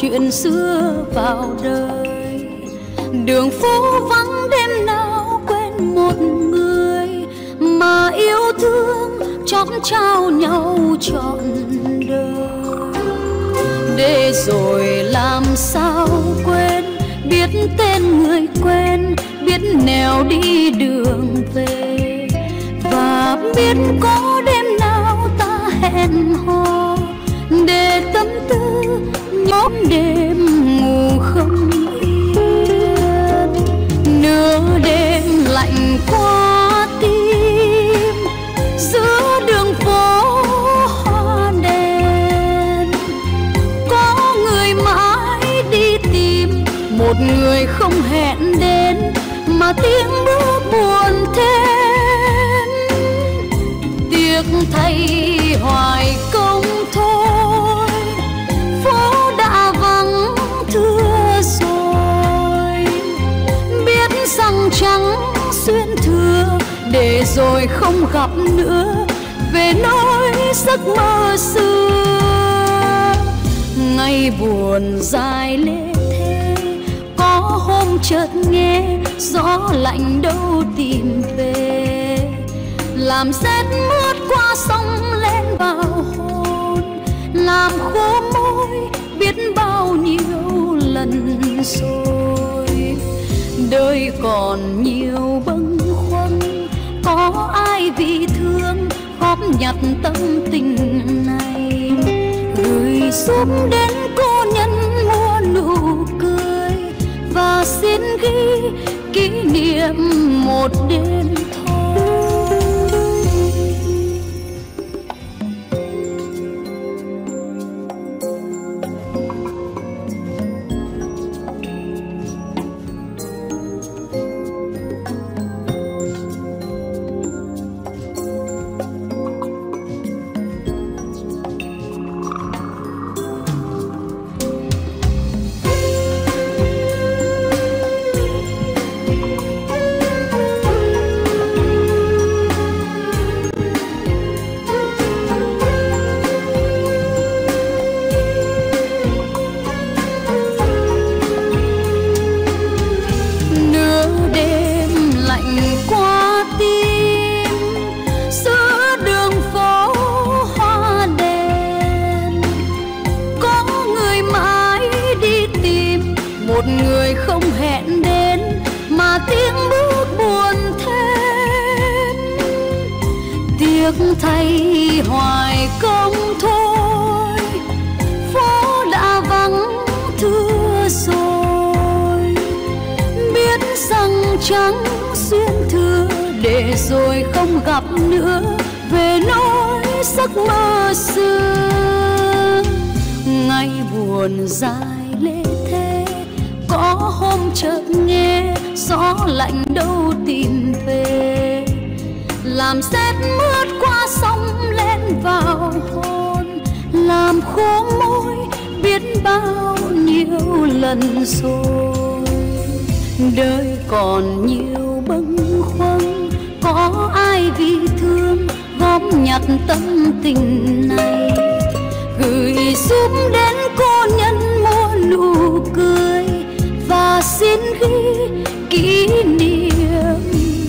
chuyện xưa vào đời. Đường phố vắng đêm nào quên một người mà yêu thương chót trao nhau trọn đời. Để rồi làm sao quên, biết tên người quen, biết nẻo đi đường về, và biết có đêm nào ta hẹn hò để tâm tư nhóm đêm ngủ không yên. Nửa đêm lạnh qua tim giữa đường phố hoa đèn, có người mãi đi tìm một người không hẹn đến mà tiếng bước buồn thêm. Tiếc thay hoài công thôi, phố đã vắng thưa rồi. Biết rằng trắng xuyên thừa để rồi không gặp nữa, về nỗi giấc mơ xưa. Ngày buồn dài lê thế, có hôm chợt nghe gió lạnh đâu tìm về, làm rét mướt qua sông lên vào hồn, làm khô môi biết bao nhiêu lần rồi. Đời còn nhiều bâng khuâng, có ai vì thương góp nhặt tâm tình này, gửi giúp đến cô nhân mua nụ cười, và xin ghi kỷ niệm một đêm thôi. Thay hoài công thôi, phố đã vắng thưa rồi. Biết rằng trắng xuyên thừa để rồi không gặp nữa, về nỗi giấc mơ xưa. Ngày buồn dài lê thế, có hôm chợt nghe gió lạnh đâu tìm về, làm rét mướt qua sông lên vào hồn, làm khô môi biết bao nhiêu lần rồi. Đời còn nhiều bâng khuâng, có ai vì thương góp nhặt tâm tình này, gửi giúp đến cô nhân mua nụ cười, và xin ghi kỷ niệm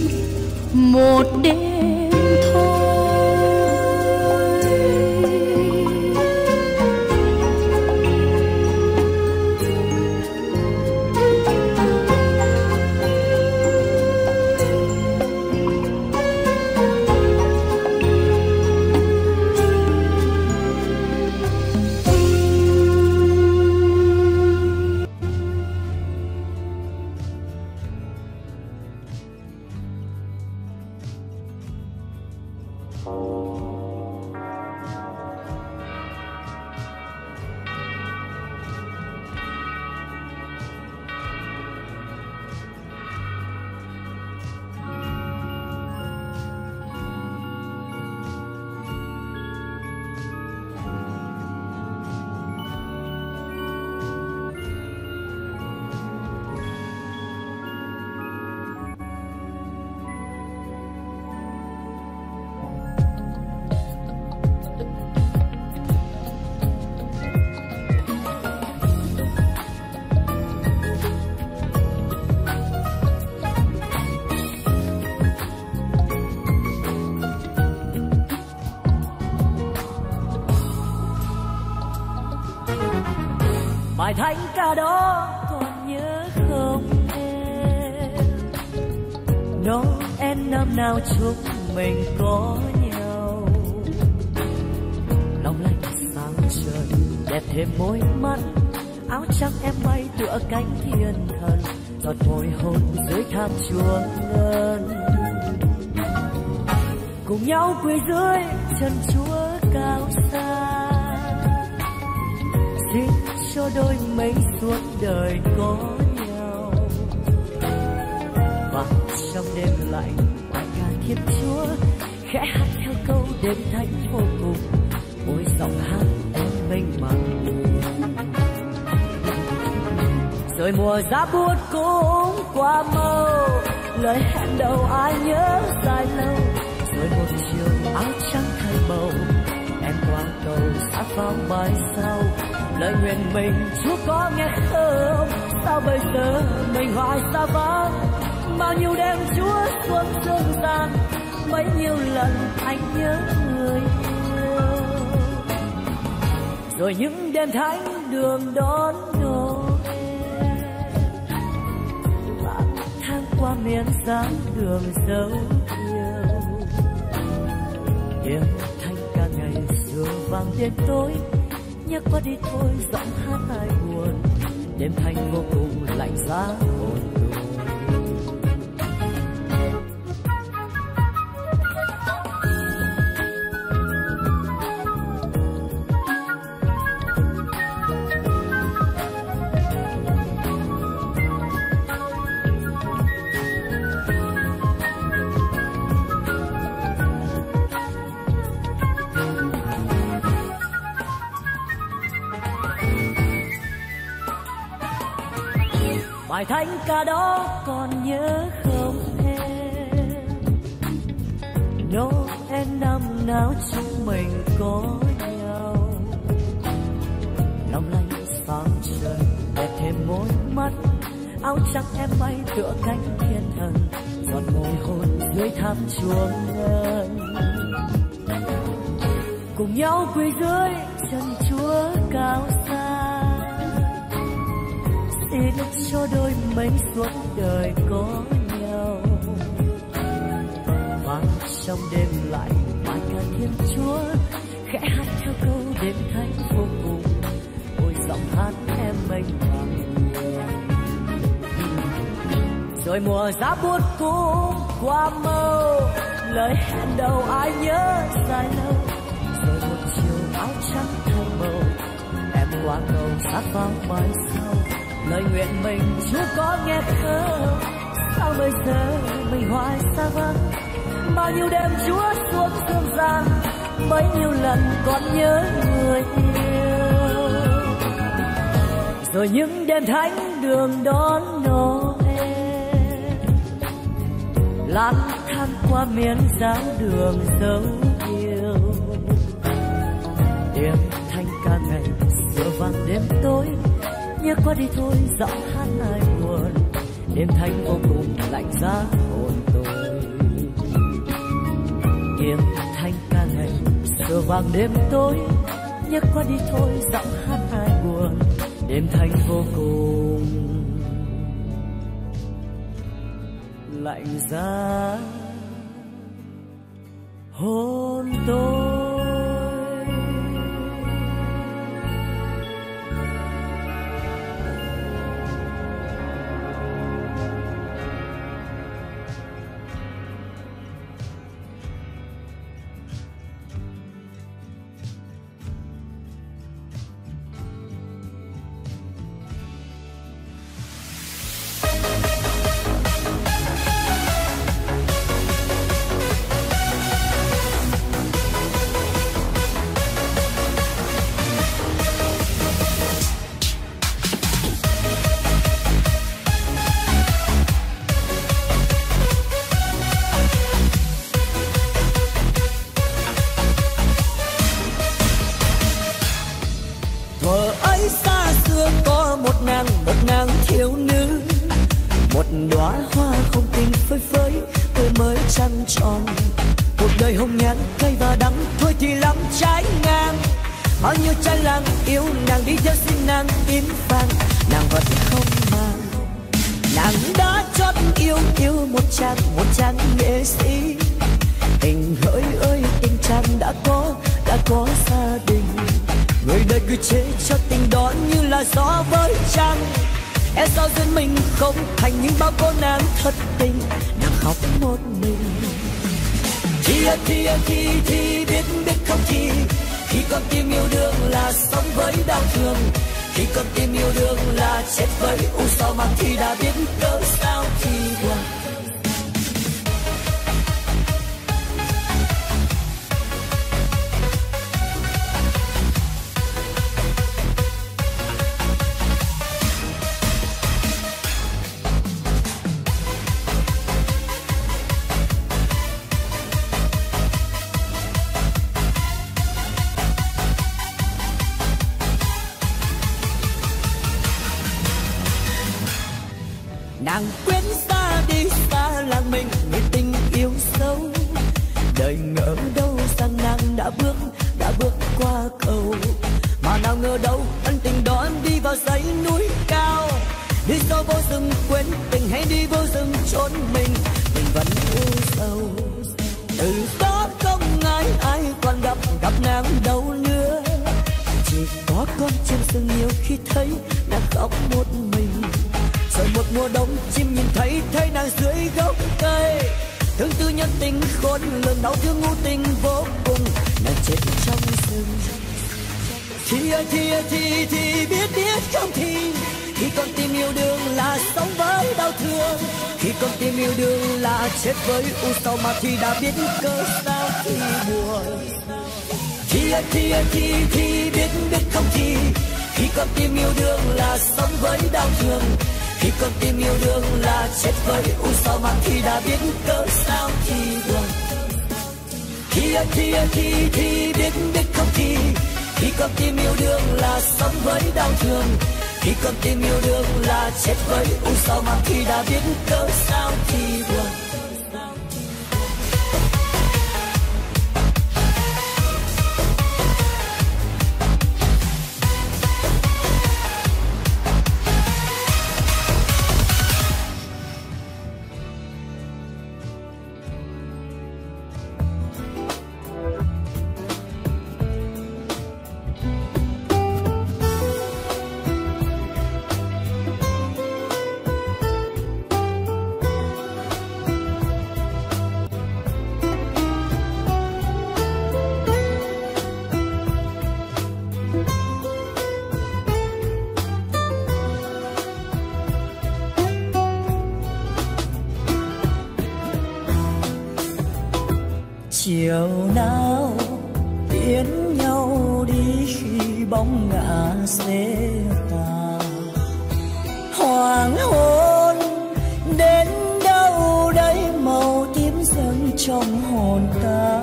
một đêm thôi. bài thánh ca đó còn nhớ không em? Noel năm nào chúc mình có nhau, long lanh sáng trời đẹp thêm môi mắt, áo trắng em bay tựa cánh thiên thần, giọt môi hôn dưới tháp chuông ngân, cùng nhau quỳ dưới chân Chúa cao xa, xin cho đôi mình suốt đời có nhau. Và trong đêm lạnh bài ca Thiên Chúa khẽ hát theo câu đêm thánh vô cùng, mỗi giọng hát em mênh mang. Rồi mùa giá buốt cũng qua màu, lời hẹn đầu ai nhớ dài lâu. Rồi một chiều áo trắng thay màu, em qua cầu sát vang bài sau. Lời nguyện mình Chúa có nghe không? Sao bây giờ mình hoài xa vắng? Bao nhiêu đêm Chúa xuống dương gian, mấy nhiêu lần anh nhớ người yêu. Rồi những đêm thánh đường đón Noel, và tháng qua miền dáng đường dấu yêu. Đêm thanh ca ngày xưa vang đêm tối, nhắc qua đi thôi giọng hát ai buồn. Đêm thanh vô cùng lạnh giá hồn tôi. Bài thánh ca đó còn nhớ không em? Noel năm nào chúng mình có nhau, long lanh sáng trời đẹp thêm môi mắt, áo trắng em bay tựa cánh thiên thần, giọt môi hôn dưới tháp chuông ngân, cùng nhau quỳ dưới chân Chúa cao xa, xin cho đôi mình suốt đời có nhau. Vang trong đêm lạnh bài ca Thiên Chúa khẽ hát theo câu đêm thánh vô cùng, ôi giọng hát em mênh mang. Rồi mùa giá buốt cũng qua màu, lời hẹn đầu ai nhớ dài lâu. Rồi một chiều áo trắng thay màu, em qua cầu sát vang bài sau. Lời nguyện mình Chúa có nghe không? Sao bây giờ mình hoài xa vắng? Bao nhiêu đêm Chúa xuống dương gian, bấy nhiêu lần còn nhớ người yêu. Rồi những đêm thánh đường đón Noel, lang thang qua miền dáng đường dấu yêu. Đêm thanh ca ngày xưa vang đêm tối, nhớ qua đi thôi giọng hát ai buồn. Đêm thanh vô cùng lạnh giá hồn tôi. Đêm thanh ca ngày xưa vang đêm tối, nhớ qua đi thôi giọng hát ai buồn. Đêm thanh vô cùng lạnh giá hồn tôi. bao nhiêu trai lang yêu nàng đi theo xin nàng tím vàng, nàng vẫn không mang. Nàng đã chót yêu yêu một chàng một chàng nghệ sĩ, tình hỡi ơi tình chàng đã có đã có gia đình. Người đời cứ chế cho tình đó như là gió với trăng, e sao duyên mình không thành những bao cô nàng thất tình, nàng khóc một mình. Thì à, thì à, thì thì biết biết không thì khi con tim yêu đương là sống với đau thương, khi con tim yêu đương là chết với u sầu mà thì đã biết cớ sao thì buồn. Nàng quên xa đi xa làng mình người tình yêu sâu, đời ngỡ đâu rằng nàng đã bước đã bước qua cầu, mà nào ngờ đâu ân tình đó đi vào dãy núi cao. Đi sâu vô rừng quên tình hay đi vô rừng trốn mình, mình vẫn u sầu. Từ đó không ai ai còn gặp gặp nàng đâu nữa, chỉ có con chim sừng nhiều khi thấy nàng khóc một mình. Rồi một mùa đông chim nhìn thấy thấy nàng dưới gốc cây, thương tư nhân tình khôn lường đau thương ngu tình vô cùng, nàng chết trong rừng. Thì thì thì thì biết biết không thì khi con tim yêu đương là sống với đau thương, khi con tim yêu đương là chết với u sầu mà thì đã biết cớ sao thì buồn. Thì thì thì thì biết biết không thì khi con tim yêu đương là sống với đau thương, khi con tim yêu đương là chết với u sầu mà thì đã biết cớ sao thì buồn. Thì thì thì thì biết biết không thì khi con tim yêu đương là sống với đau thương, khi con tim yêu đương là chết với u sầu mà thì đã biết cớ sao thì buồn. Chiều nào tiến nhau đi khi bóng ngả xế tà, hoàng hôn đến đâu đây màu tím dâng trong hồn ta.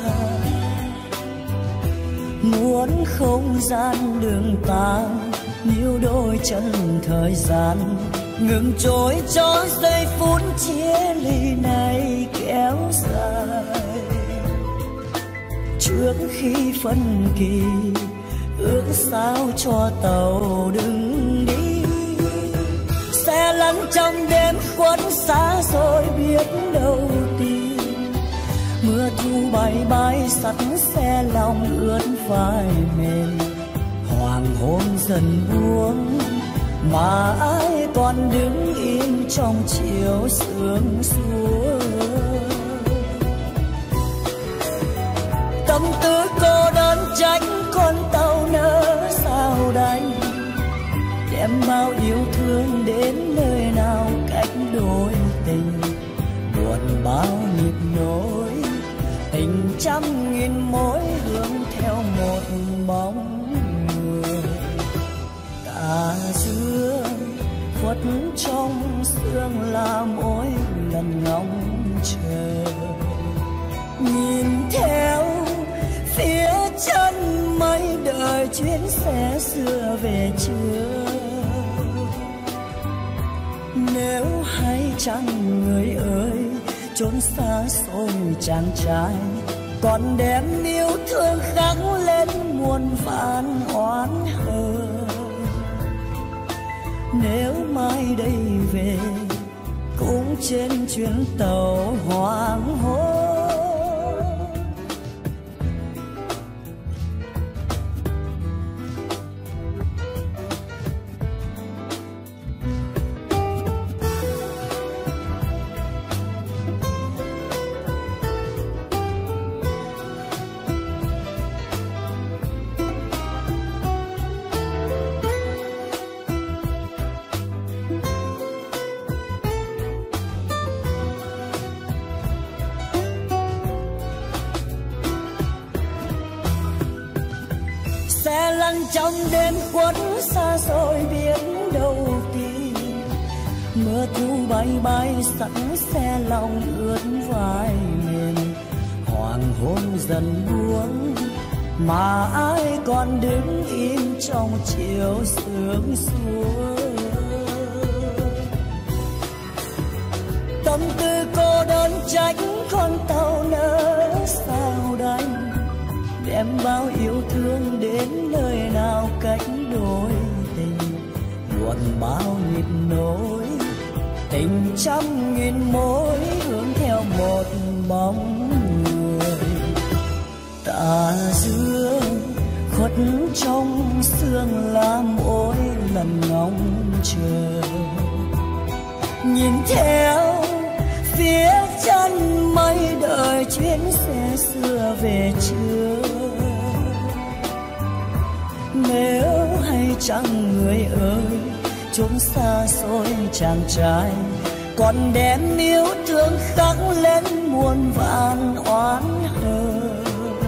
Muốn không gian đường ta níu đôi chân thời gian, ngừng trôi cho giây phút chia ly này kéo dài. Trước khi phân kỳ ước sao cho tàu đừng đi, xe lăn trong đêm khuất xa rồi biết đâu tìm. Mưa thu bay bay sắt xe lòng ướt vai mềm, hoàng hôn dần buông mà ai còn đứng im trong chiều sương xuống. Tâm tư cô đơn tránh con tàu nỡ sao đành, đem bao yêu thương đến nơi nào cách đôi tình. Buồn bao nhịp nối tình trăm nghìn mối hướng theo một bóng người. Tà dương khuất trong sương là mỗi lần ngóng chờ, nhìn theo phía chân mây đợi chuyến xe xưa về chưa. Nếu hay chăng người ơi trốn xa xôi chàng trai, còn đem yêu thương khắc lên muôn vàn oán hờn. Nếu mai đây về cũng trên chuyến tàu hoàng hôn. Xe lăn trong đêm khuất xa xôi biển đầu tiên, mưa thu bay bay sẵn xe lòng ướt vai miền. Hoàng hôn dần buông mà ai còn đứng im trong chiều sương xuống. Tâm tư cô đơn trách con tàu nỡ sao đành, đem bao yêu thương đến nơi nào cách đôi tình. Buồn bao nhịp nối tình trăm nghìn mối, hướng theo một bóng người. Tà dương khuất trong sương lá mỗi lần ngóng chờ, nhìn theo phía chân mây đợi chuyến xe xưa về chưa. Nếu hay chăng người ơi chốn xa xôi chàng trai, còn đem yêu thương khắc lên muôn vàn oán hờn.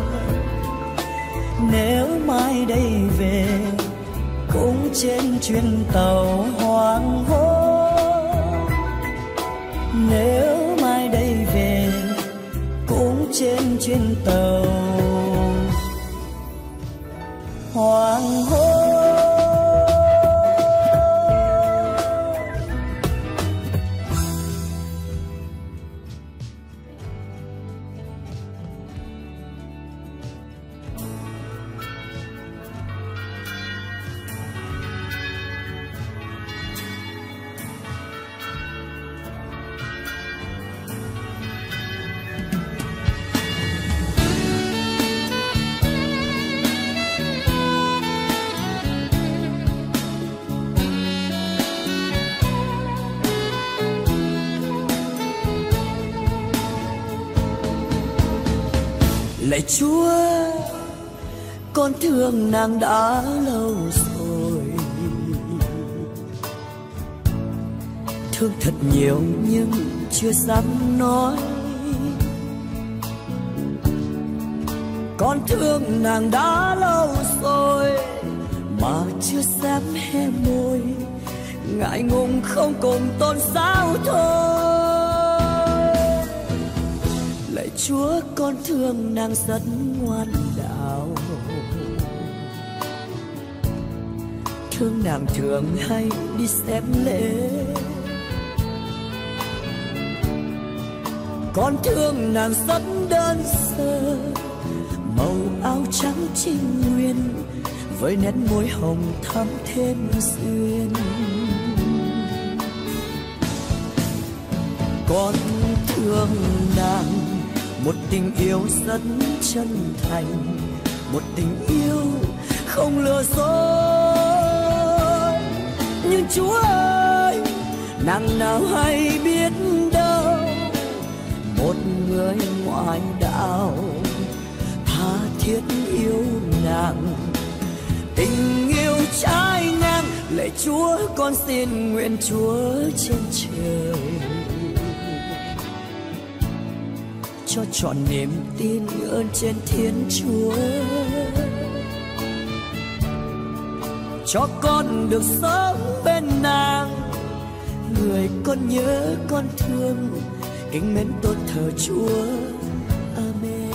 Nếu mai đây về cũng trên chuyến tàu hoàng hôn. Nếu mai đây về cũng trên chuyến tàu hoàng hôn. Lạy Chúa, con thương nàng đã lâu rồi, thương thật nhiều nhưng chưa dám nói. Con thương nàng đã lâu rồi mà chưa dám hé môi, ngại ngùng không cùng tôn giáo thôi. Lạy Chúa, con thương nàng rất ngoan đạo, thương nàng thường hay đi xem lễ. Con thương nàng rất đơn sơ, màu áo trắng trinh nguyên với nét môi hồng thắm thêm duyên. Con thương nàng một tình yêu rất chân thành, một tình yêu không lừa dối. Nhưng Chúa ơi, nàng nào hay biết đâu, một người ngoại đạo tha thiết yêu nàng, tình yêu trái ngang. Lạy Chúa, con xin nguyện Chúa trên trời cho trọn niềm tin ơn trên Thiên Chúa, cho con được sống bên nàng, người con nhớ con thương, kính mến tôn thờ Chúa. Amen.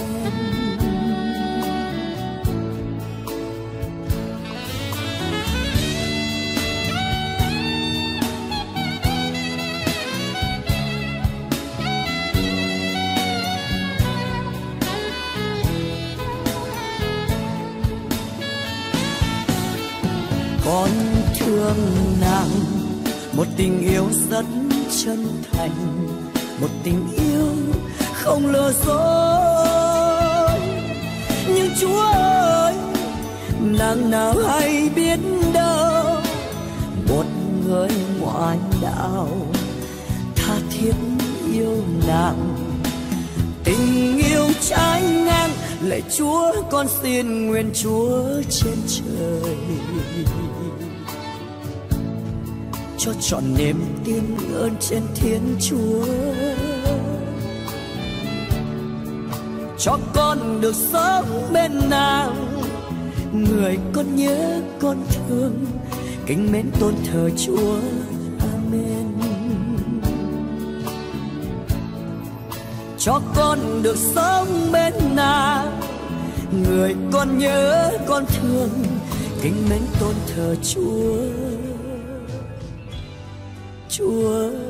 thương nàng, một tình yêu rất chân thành, một tình yêu không lừa dối. Nhưng Chúa ơi, nàng nào hay biết đâu, một người ngoại đạo tha thiết yêu nàng. Tình yêu trái ngang, lạy Chúa con xin nguyện Chúa trên trời cho trọn niềm tin ơn trên Thiên Chúa, cho con được sống bên nàng, người con nhớ con thương, kính mến tôn thờ Chúa. Amen. Cho con được sống bên nàng, người con nhớ con thương, kính mến tôn thờ Chúa. Chúa